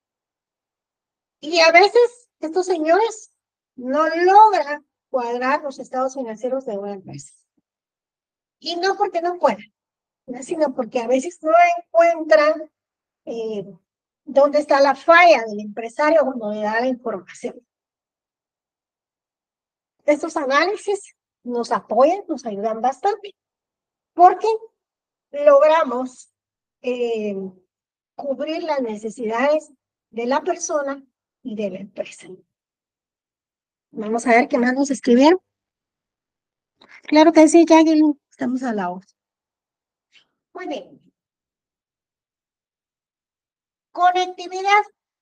y a veces estos señores no logran cuadrar los estados financieros de una empresa. Y no porque no puedan, sino porque a veces no encuentran dónde está la falla del empresario cuando le da la información. Estos análisis nos apoyan, nos ayudan bastante, porque logramos cubrir las necesidades de la persona y de la empresa. Vamos a ver qué más nos escribieron. Claro que sí, Jacqueline, estamos a la hora. Muy bien. Conectividad.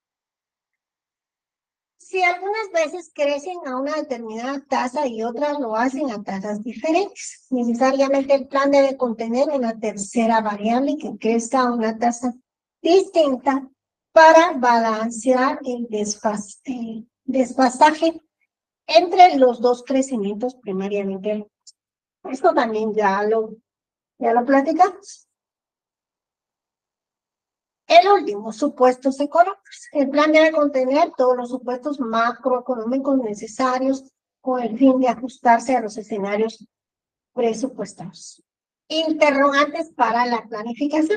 Si algunas veces crecen a una determinada tasa y otras lo hacen a tasas diferentes, necesariamente el plan debe contener una tercera variable que crezca a una tasa distinta para balancear el desfasaje entre los dos crecimientos primariamente. Esto también ya lo platicamos. El último, supuestos económicos. El plan debe contener todos los supuestos macroeconómicos necesarios con el fin de ajustarse a los escenarios presupuestados. Interrogantes para la planificación.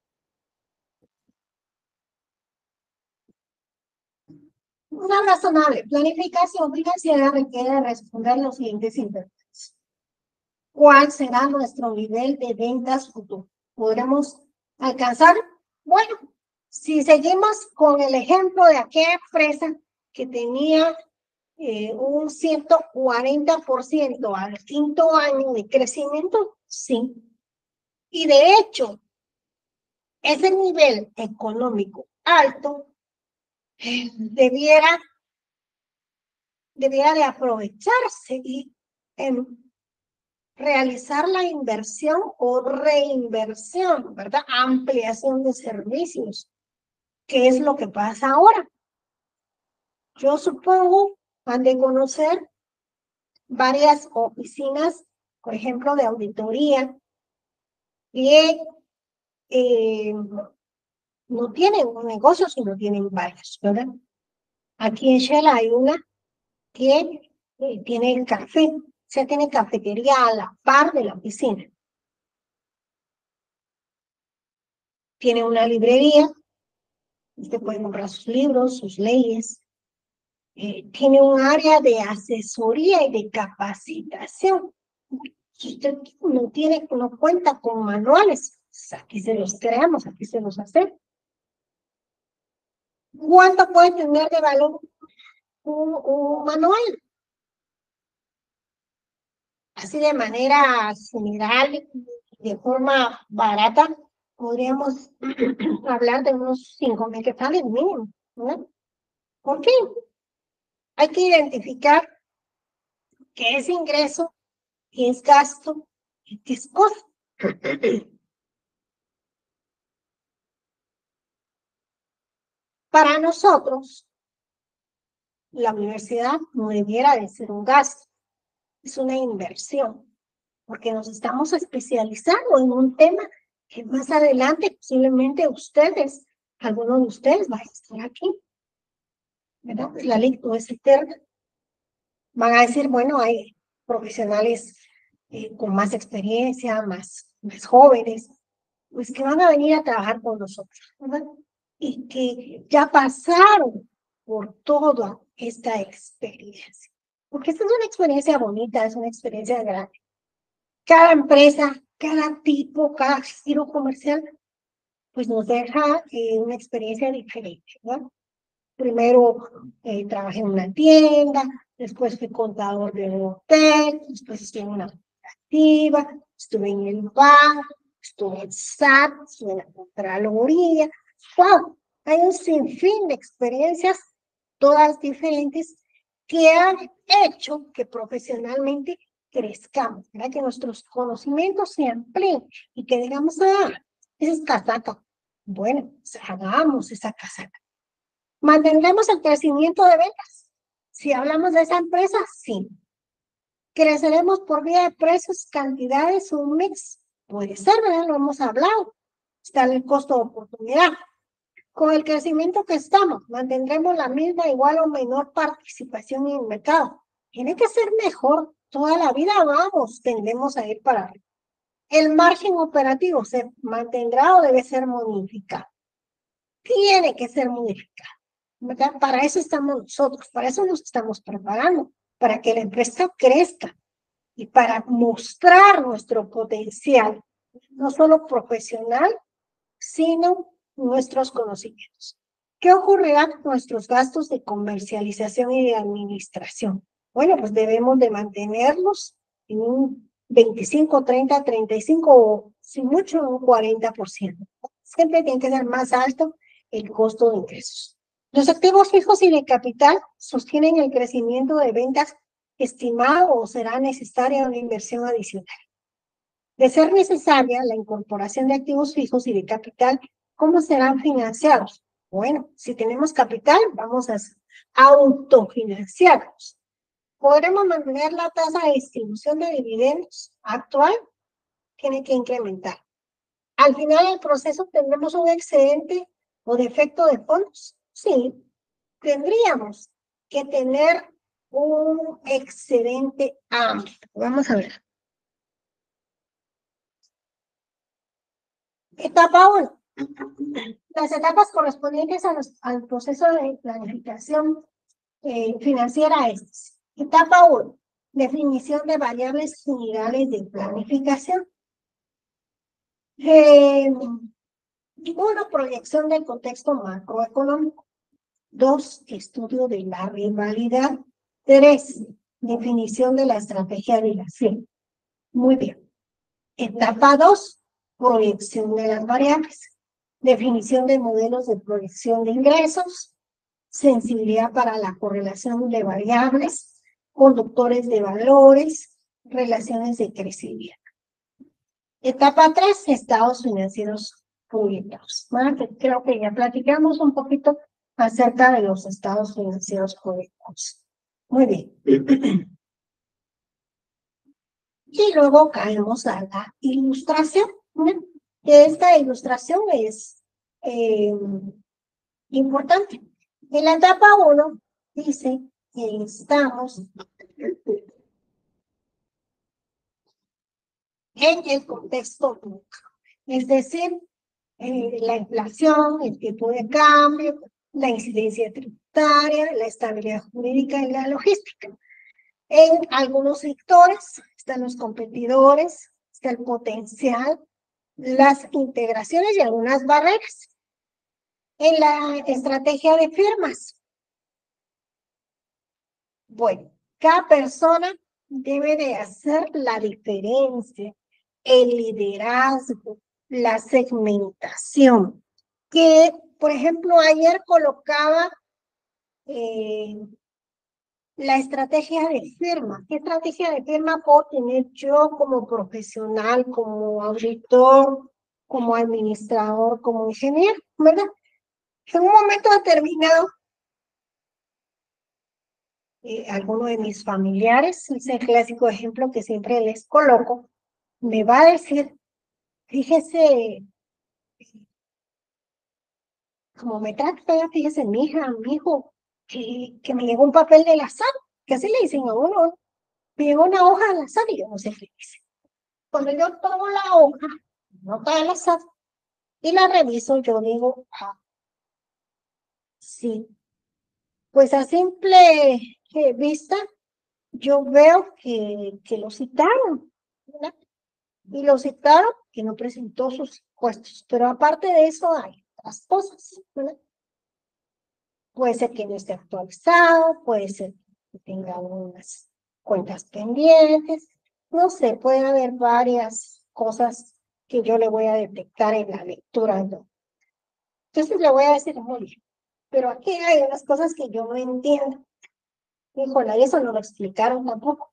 Una razonable planificación financiera requiere responder los siguientes interrogantes. ¿Cuál será nuestro nivel de ventas futuro? ¿Podremos alcanzar? Bueno, si seguimos con el ejemplo de aquella empresa que tenía un 140% al quinto año de crecimiento, sí. Y de hecho, ese nivel económico alto debiera de aprovecharse y realizar la inversión o reinversión, ¿verdad? Ampliación de servicios. ¿Qué es lo que pasa ahora? Yo supongo han de conocer varias oficinas, por ejemplo, de auditoría, que no tienen un negocio, sino tienen varios, ¿verdad? Aquí en Shell hay una que tiene el café, o sea, tiene cafetería a la par de la oficina. Tiene una librería, usted puede comprar sus libros, sus leyes. Tiene un área de asesoría y de capacitación. Si usted no cuenta con manuales, pues aquí se los creamos, aquí se los hacemos. ¿Cuánto puede tener de valor un manual? Así de manera general, de forma barata, podríamos hablar de unos 5,000 quetzales mínimo, ¿no? ¿Por qué? Hay que identificar qué es ingreso, qué es gasto y qué es costo. Para nosotros, la universidad no debiera de ser un gasto, es una inversión, porque nos estamos especializando en un tema que más adelante posiblemente ustedes, algunos de ustedes van a estar aquí, ¿verdad? La ley no es eterna. Van a decir, bueno, hay profesionales con más experiencia, más jóvenes, pues que van a venir a trabajar con nosotros, ¿verdad? Y que ya pasaron por toda esta experiencia. Porque esta es una experiencia bonita, es una experiencia grande. Cada empresa, cada tipo, cada giro comercial, pues nos deja una experiencia diferente, ¿no? Primero trabajé en una tienda, después fui contador de un hotel, después estuve en una cooperativa, estuve en el banco, estuve en SAT, estuve en la Contraloría. ¡Wow! Hay un sinfín de experiencias, todas diferentes, que han hecho que profesionalmente crezcamos, ¿verdad? Que nuestros conocimientos se amplíen y que digamos, esa es casaca. Bueno, pues hagamos esa casaca. ¿Mantendremos el crecimiento de ventas? Si hablamos de esa empresa, sí. ¿Creceremos por vía de precios, cantidades o un mix? Puede ser, ¿verdad? Lo hemos hablado. Está el costo de oportunidad. Con el crecimiento que estamos, ¿mantendremos la misma, igual o menor participación en el mercado? Tiene que ser mejor. Toda la vida vamos, tendemos a ir para arriba. ¿El margen operativo se mantendrá o debe ser modificado? Tiene que ser modificado. ¿Verdad? Para eso estamos nosotros, para eso nos estamos preparando, para que la empresa crezca y para mostrar nuestro potencial, no solo profesional, sino nuestros conocimientos. ¿Qué ocurrirá con nuestros gastos de comercialización y de administración? Bueno, pues debemos de mantenerlos en un 25, 30, 35 o, sin mucho, un 40%. Siempre tiene que ser más alto el costo de ingresos. Los activos fijos y de capital sostienen el crecimiento de ventas estimado o será necesaria una inversión adicional. De ser necesaria la incorporación de activos fijos y de capital, ¿cómo serán financiados? Bueno, si tenemos capital, vamos a autofinanciarnos. ¿Podremos mantener la tasa de distribución de dividendos actual? Tiene que incrementar. Al final del proceso, ¿tendremos un excedente o defecto de fondos? Sí, tendríamos que tener un excedente amplio. Vamos a ver. Etapa 1. Las etapas correspondientes al proceso de planificación financiera es. Etapa 1. Definición de variables generales de planificación. 1. Proyección del contexto macroeconómico. 2. Estudio de la rivalidad. 3. Definición de la estrategia de la acción. Muy bien. Etapa 2. Proyección de las variables. Definición de modelos de proyección de ingresos. Sensibilidad para la correlación de variables. Conductores de valores. Relaciones de crecimiento. Etapa 3. Estados financieros públicos. Bueno, creo que ya platicamos un poquito acerca de los estados financieros públicos. Muy bien. Y luego caemos a la ilustración. Esta ilustración es importante. En la etapa 1 dice que estamos en el contexto macro, es decir, la inflación, el tipo de cambio, la incidencia tributaria, la estabilidad jurídica y la logística. En algunos sectores están los competidores, está el potencial, las integraciones y algunas barreras. En la estrategia de firmas, bueno, cada persona debe de hacer la diferencia, el liderazgo, la segmentación, que, por ejemplo, ayer colocaba La estrategia de firma. ¿Qué estrategia de firma puedo tener yo como profesional, como auditor, como administrador, como ingeniero, ¿verdad? En un momento determinado, alguno de mis familiares, es el clásico ejemplo que siempre les coloco, me va a decir, fíjese, como me trata, fíjese, mi hija, mi hijo, que me llegó un papel del azar, que así le dicen a uno, ¿no? Me llegó una hoja al azar y yo no sé qué dice. Cuando yo tomo la hoja, nota al azar, y la reviso, yo digo, ah, sí. Pues a simple vista, yo veo que lo citaron, ¿verdad? Y lo citaron que no presentó sus impuestos. Pero aparte de eso, hay otras cosas, ¿verdad? Puede ser que no esté actualizado, puede ser que tenga unas cuentas pendientes, no sé, puede haber varias cosas que yo le voy a detectar en la lectura, ¿no? Entonces le voy a decir, muy bien, pero aquí hay unas cosas que yo no entiendo. Híjole, eso no lo explicaron tampoco.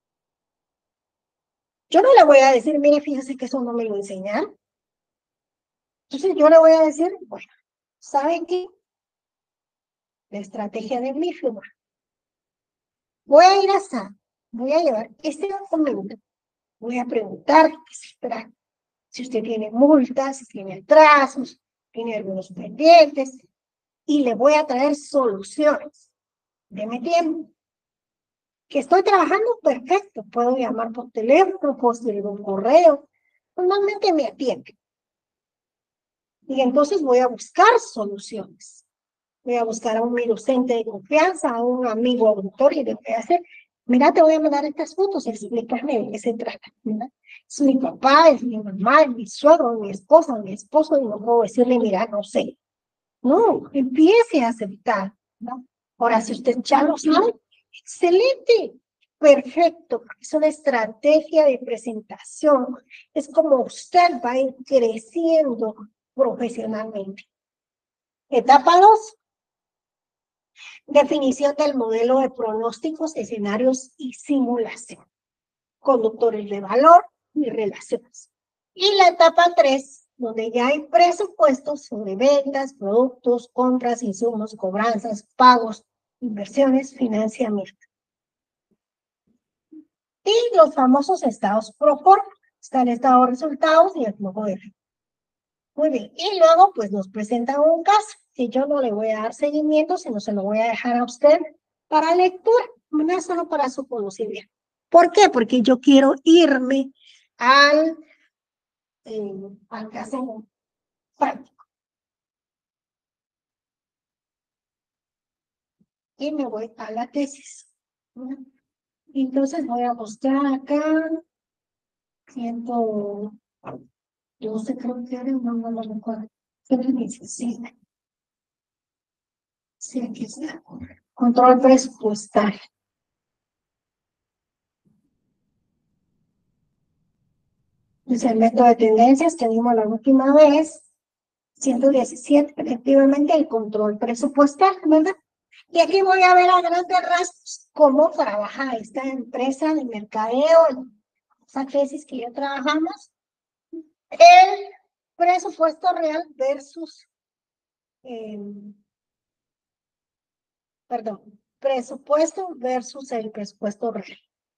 Yo no le voy a decir, mire, fíjese que eso no me lo enseñaron. Entonces yo le voy a decir, bueno, ¿saben qué? La estrategia de mi firma. Voy a ir a SAT, voy a llevar este documento, voy a preguntar qué se espera, si usted tiene multas, si tiene atrasos, tiene algunos pendientes, y le voy a traer soluciones. Deme tiempo. Que estoy trabajando, perfecto. Puedo llamar por teléfono, puedo escribir un correo. Normalmente me atienden. Y entonces voy a buscar soluciones. Voy a buscar a un mi docente de confianza, a un amigo auditor y le voy a hacer, mira, te voy a mandar estas fotos, explícame de qué se trata. ¿Verdad? Es mi papá, es mi mamá, es mi suegro, mi esposa, mi esposo, y no puedo decirle, mira, no sé. No, empiece a aceptar, ¿no? Ahora, si usted ya lo sabe, excelente, perfecto, es una estrategia de presentación, es como usted va a ir creciendo profesionalmente. Etapa 2, definición del modelo de pronósticos, escenarios y simulación, conductores de valor y relaciones. Y la etapa 3, donde ya hay presupuestos sobre ventas, productos, compras, insumos, cobranzas, pagos, inversiones, financiamiento. Y los famosos estados pro forma. Está el estado de resultados y el flujo de efecto. Muy bien. Y luego, pues nos presentan un caso que yo no le voy a dar seguimiento, sino se lo voy a dejar a usted para lectura, no solo para su conocimiento. ¿Por qué? Porque yo quiero irme al, al caso práctico. Y me voy a la tesis. Entonces voy a buscar acá 112, creo que era, no lo recuerdo. 117. Sí, aquí está. Control presupuestario. Es el método de tendencias que vimos la última vez. 117, efectivamente, el control presupuestario, ¿verdad? Y aquí voy a ver a grandes rasgos cómo trabaja esta empresa de mercadeo, esa tesis que ya trabajamos, el presupuesto real versus, eh, perdón, presupuesto versus el presupuesto real.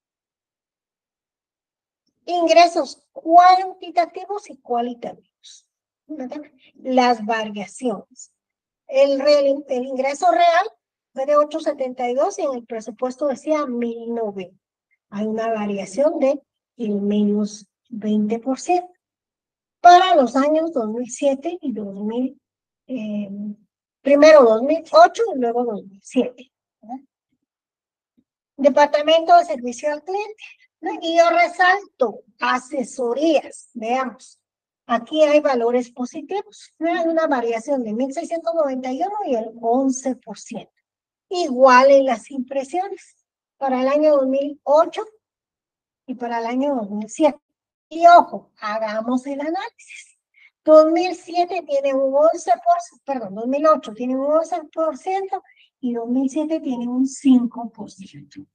Ingresos cuantitativos y cualitativos, ¿verdad? Las variaciones. El ingreso real fue de 872 y en el presupuesto decía 1090. Hay una variación de el menos 20% para los años 2007 y 2000, primero 2008 y luego 2007. ¿verdad? Departamento de Servicio al Cliente. ¿no? Y yo resalto asesorías. Veamos. Aquí hay valores positivos. Hay una variación de 1.691 y el 11%. Igual en las impresiones para el año 2008 y para el año 2007. Y ojo, hagamos el análisis. 2007 tiene un 11%, perdón, 2008 tiene un 11% y 2007 tiene un 5%.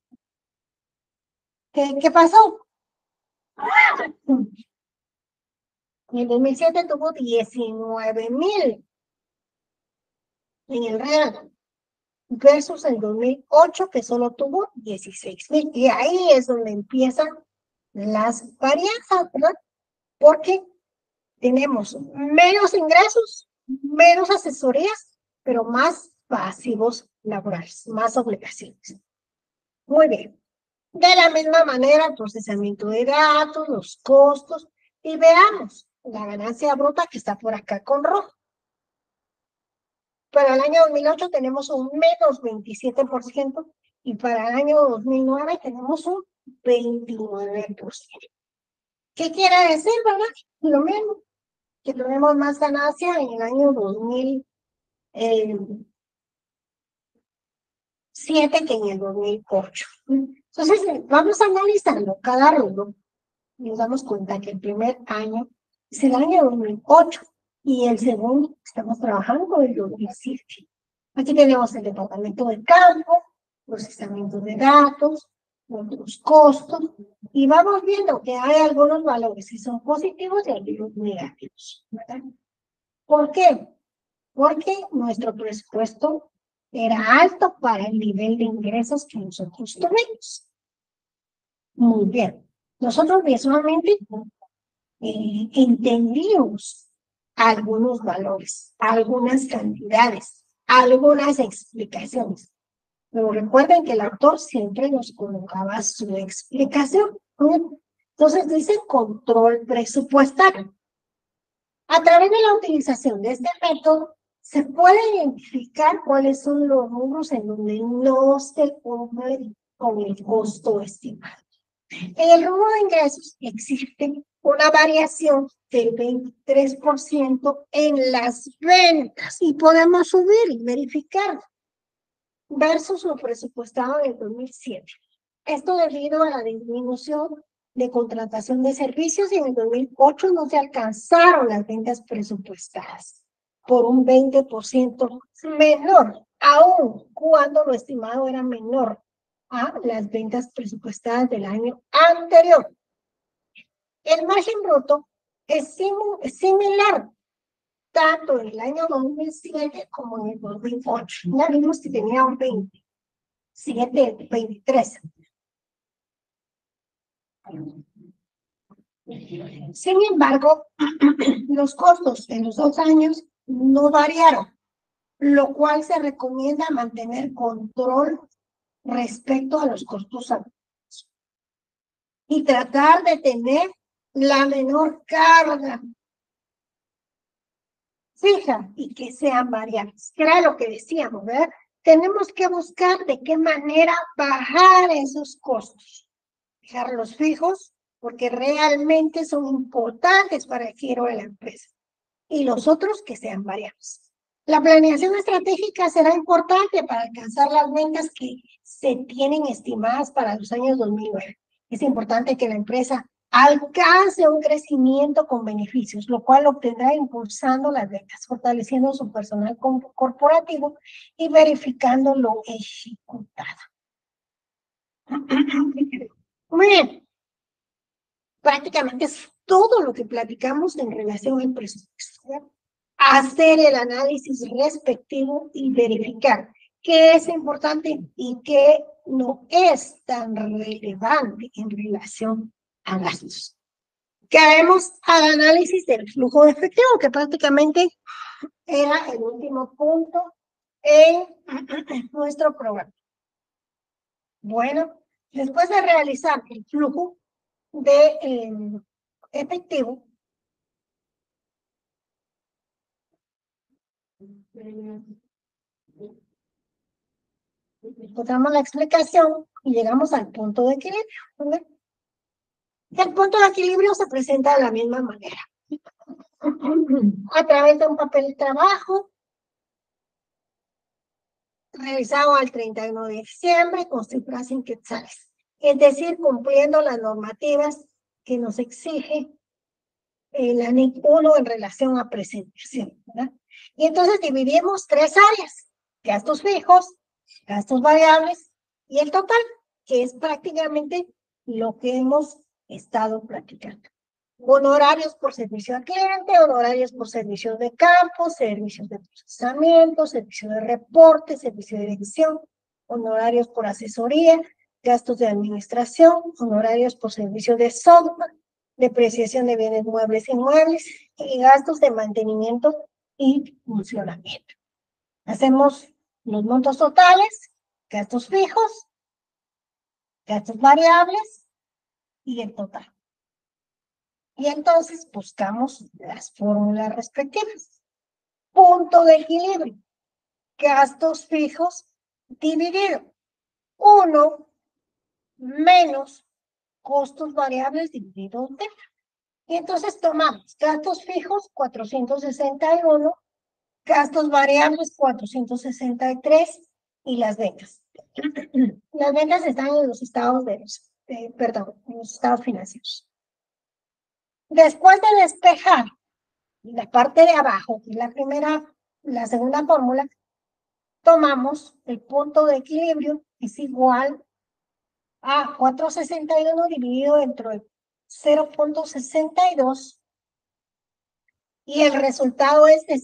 ¿Qué pasó? En el 2007 tuvo 19,000 en el real, versus el 2008 que solo tuvo 16,000. Y ahí es donde empiezan las varianzas, ¿verdad? Porque tenemos menos ingresos, menos asesorías, pero más pasivos laborales, más obligaciones. Muy bien. De la misma manera, el procesamiento de datos, los costos, y veamos la ganancia bruta que está por acá con rojo. Para el año 2008 tenemos un menos 27% y para el año 2009 tenemos un 29%. ¿Qué quiere decir, verdad? Lo mismo, que tenemos más ganancia en el año 2007 que en el 2008. Entonces, vamos analizando cada rubro y nos damos cuenta que el primer año es el año 2008 y el segundo estamos trabajando en el 2007. Aquí tenemos el departamento de campo, procesamiento de datos, otros costos, y vamos viendo que hay algunos valores que son positivos y algunos negativos, ¿verdad? ¿Por qué? Porque nuestro presupuesto era alto para el nivel de ingresos que nosotros tuvimos. Muy bien. Nosotros visualmente entendimos algunos valores, algunas cantidades, algunas explicaciones. Pero recuerden que el autor siempre nos colocaba su explicación. Entonces dice control presupuestario. A través de la utilización de este método, se puede identificar cuáles son los rubros en donde no se cumple con el costo estimado. En el rubro de ingresos existe una variación del 23% en las ventas y podemos subir y verificar versus lo presupuestado en el 2007. Esto debido a la disminución de contratación de servicios y en el 2008 no se alcanzaron las ventas presupuestadas por un 20% menor, aun cuando lo estimado era menor a las ventas presupuestadas del año anterior. El margen bruto es similar tanto en el año 2007 como en el 2008. Ya vimos que tenía un 27, 23. Sin embargo, los costos en los 2 años no variaron, lo cual se recomienda mantener control respecto a los costos actuales y tratar de tener la menor carga fija y que sean variables, que era lo que decíamos, ¿verdad? Tenemos que buscar de qué manera bajar esos costos, dejarlos fijos, porque realmente son importantes para el giro de la empresa, y los otros que sean variables. La planeación estratégica será importante para alcanzar las ventas que se tienen estimadas para los años 2009. Es importante que la empresa alcance un crecimiento con beneficios, lo cual obtendrá impulsando las ventas, fortaleciendo su personal corporativo y verificando lo ejecutado. Muy bien. Prácticamente es todo lo que platicamos en relación al presupuesto. Hacer el análisis respectivo y verificar qué es importante y qué no es tan relevante en relación a gastos. Caemos al análisis del flujo de efectivo, que prácticamente era el último punto en nuestro programa. Bueno, después de realizar el flujo de efectivo, encontramos la explicación y llegamos al punto de equilibrio, ¿verdad? El punto de equilibrio se presenta de la misma manera. A través de un papel de trabajo realizado al 31 de diciembre con cifras en quetzales. Es decir, cumpliendo las normativas que nos exige el ANIC 1 en relación a presentación, ¿verdad? Y entonces dividimos 3 áreas: gastos fijos, gastos variables y el total, que es prácticamente lo que hemos estado platicando. Honorarios por servicio al cliente, honorarios por servicios de campo, servicios de procesamiento, servicio de reporte, servicio de dirección, honorarios por asesoría, gastos de administración, honorarios por servicio de software, depreciación de bienes muebles e inmuebles y gastos de mantenimiento y funcionamiento. Hacemos los montos totales, gastos fijos, gastos variables y el total. Y entonces buscamos las fórmulas respectivas. Punto de equilibrio. Gastos fijos dividido. 1 menos costos variables dividido en delta. Y entonces tomamos gastos fijos 461, gastos variables 463 y las ventas. Las ventas están en los estados en los estados financieros. Después de despejar la parte de abajo, que es la segunda fórmula, tomamos el punto de equilibrio, es igual a 461 dividido entre 0.62 y el resultado es de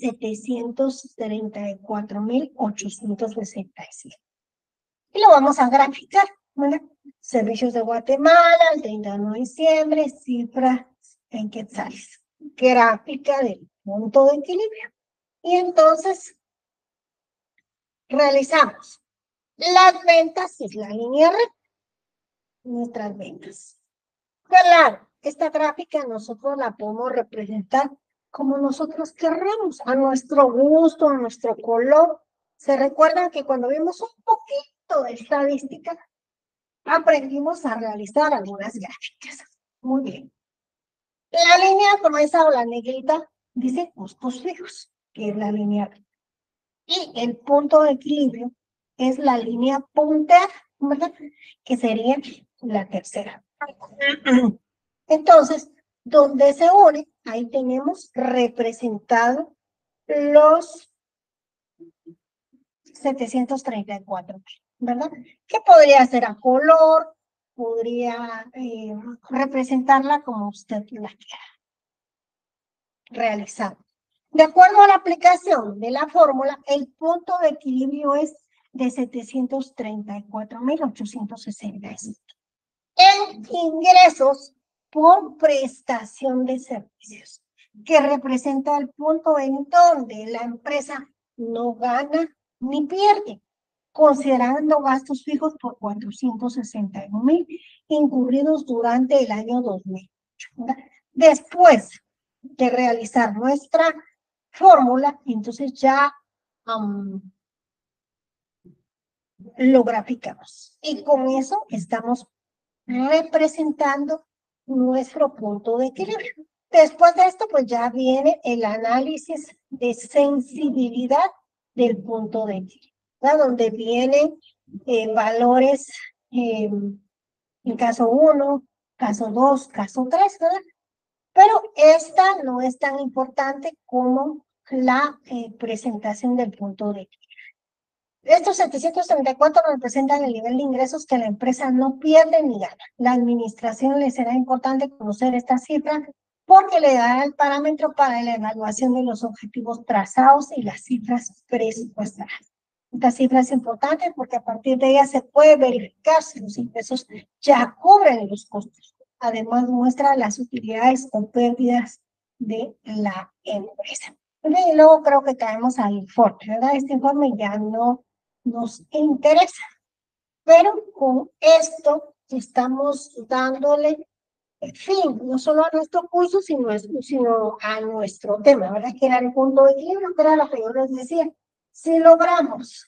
734.867. Y lo vamos a graficar, ¿verdad? Servicios de Guatemala, el 31 de diciembre, cifra en quetzales. Gráfica del punto de equilibrio. Y entonces realizamos las ventas, es la línea recta, nuestras ventas. Claro, esta gráfica nosotros la podemos representar como nosotros querramos, a nuestro gusto, a nuestro color. Se recuerdan que cuando vimos un poquito de estadística, aprendimos a realizar algunas gráficas. Muy bien. La línea gruesa o la negrita dice costos fijos, que es la línea recta. Y el punto de equilibrio es la línea punteada, ¿verdad? Que sería la tercera. Entonces, donde se une, ahí tenemos representado los 734, ¿verdad? Que podría ser a color, podría representarla como usted la quiera realizar. De acuerdo a la aplicación de la fórmula, el punto de equilibrio es de 734.865. En ingresos por prestación de servicios, que representa el punto en donde la empresa no gana ni pierde, considerando gastos fijos por 461.000 incurridos durante el año 2008. Después de realizar nuestra fórmula, entonces ya lo graficamos. Y con eso estamos representando nuestro punto de equilibrio. Después de esto, pues ya viene el análisis de sensibilidad del punto de equilibrio, ¿verdad? Donde vienen valores en caso 1, caso 2, caso 3, ¿verdad? Pero esta no es tan importante como la presentación del punto de equilibrio. Estos 734 representan el nivel de ingresos que la empresa no pierde ni gana. La administración le será importante conocer esta cifra porque le dará el parámetro para la evaluación de los objetivos trazados y las cifras presupuestarias. Esta cifra es importante porque a partir de ella se puede verificar si los ingresos ya cubren los costos. Además, muestra las utilidades o pérdidas de la empresa. Y luego creo que caemos al informe, ¿verdad? Este informe ya no nos interesa, pero con esto estamos dándole fin, no solo a nuestro curso, sino a nuestro tema, ¿verdad? Que era el punto de equilibrio, que era lo que yo les decía. Si logramos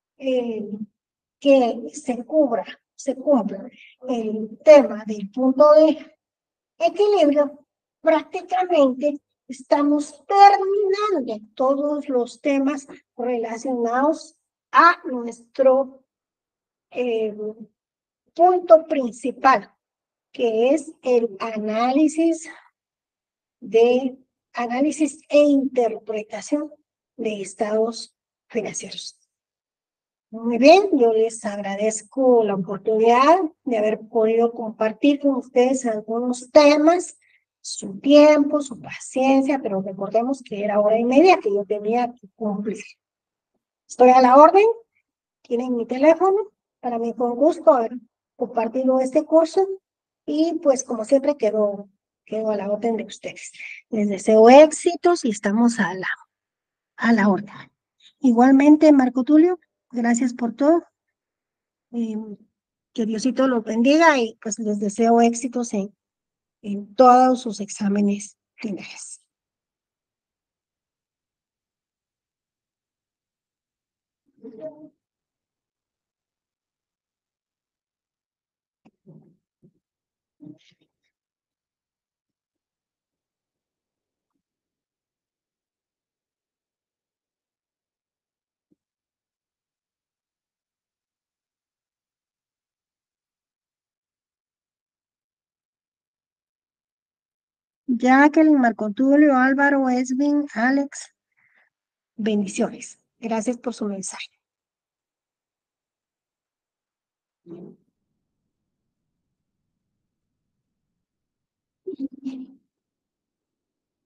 que se cumpla el tema del punto de equilibrio, prácticamente estamos terminando todos los temas relacionados a nuestro punto principal, que es el análisis e interpretación de estados financieros. Muy bien, yo les agradezco la oportunidad de haber podido compartir con ustedes algunos temas, su tiempo, su paciencia, pero recordemos que era 1 hora y media que yo tenía que cumplir. Estoy a la orden, tienen mi teléfono, para mí fue un gusto haber compartido este curso y pues como siempre quedo a la orden de ustedes. Les deseo éxitos y estamos a la orden. Igualmente, Marco Tulio, gracias por todo. eh, que Diosito los bendiga y pues les deseo éxitos en todos sus exámenes finales. Jacqueline, Marco Tulio, Álvaro, Esvin, Alex, bendiciones. Gracias por su mensaje.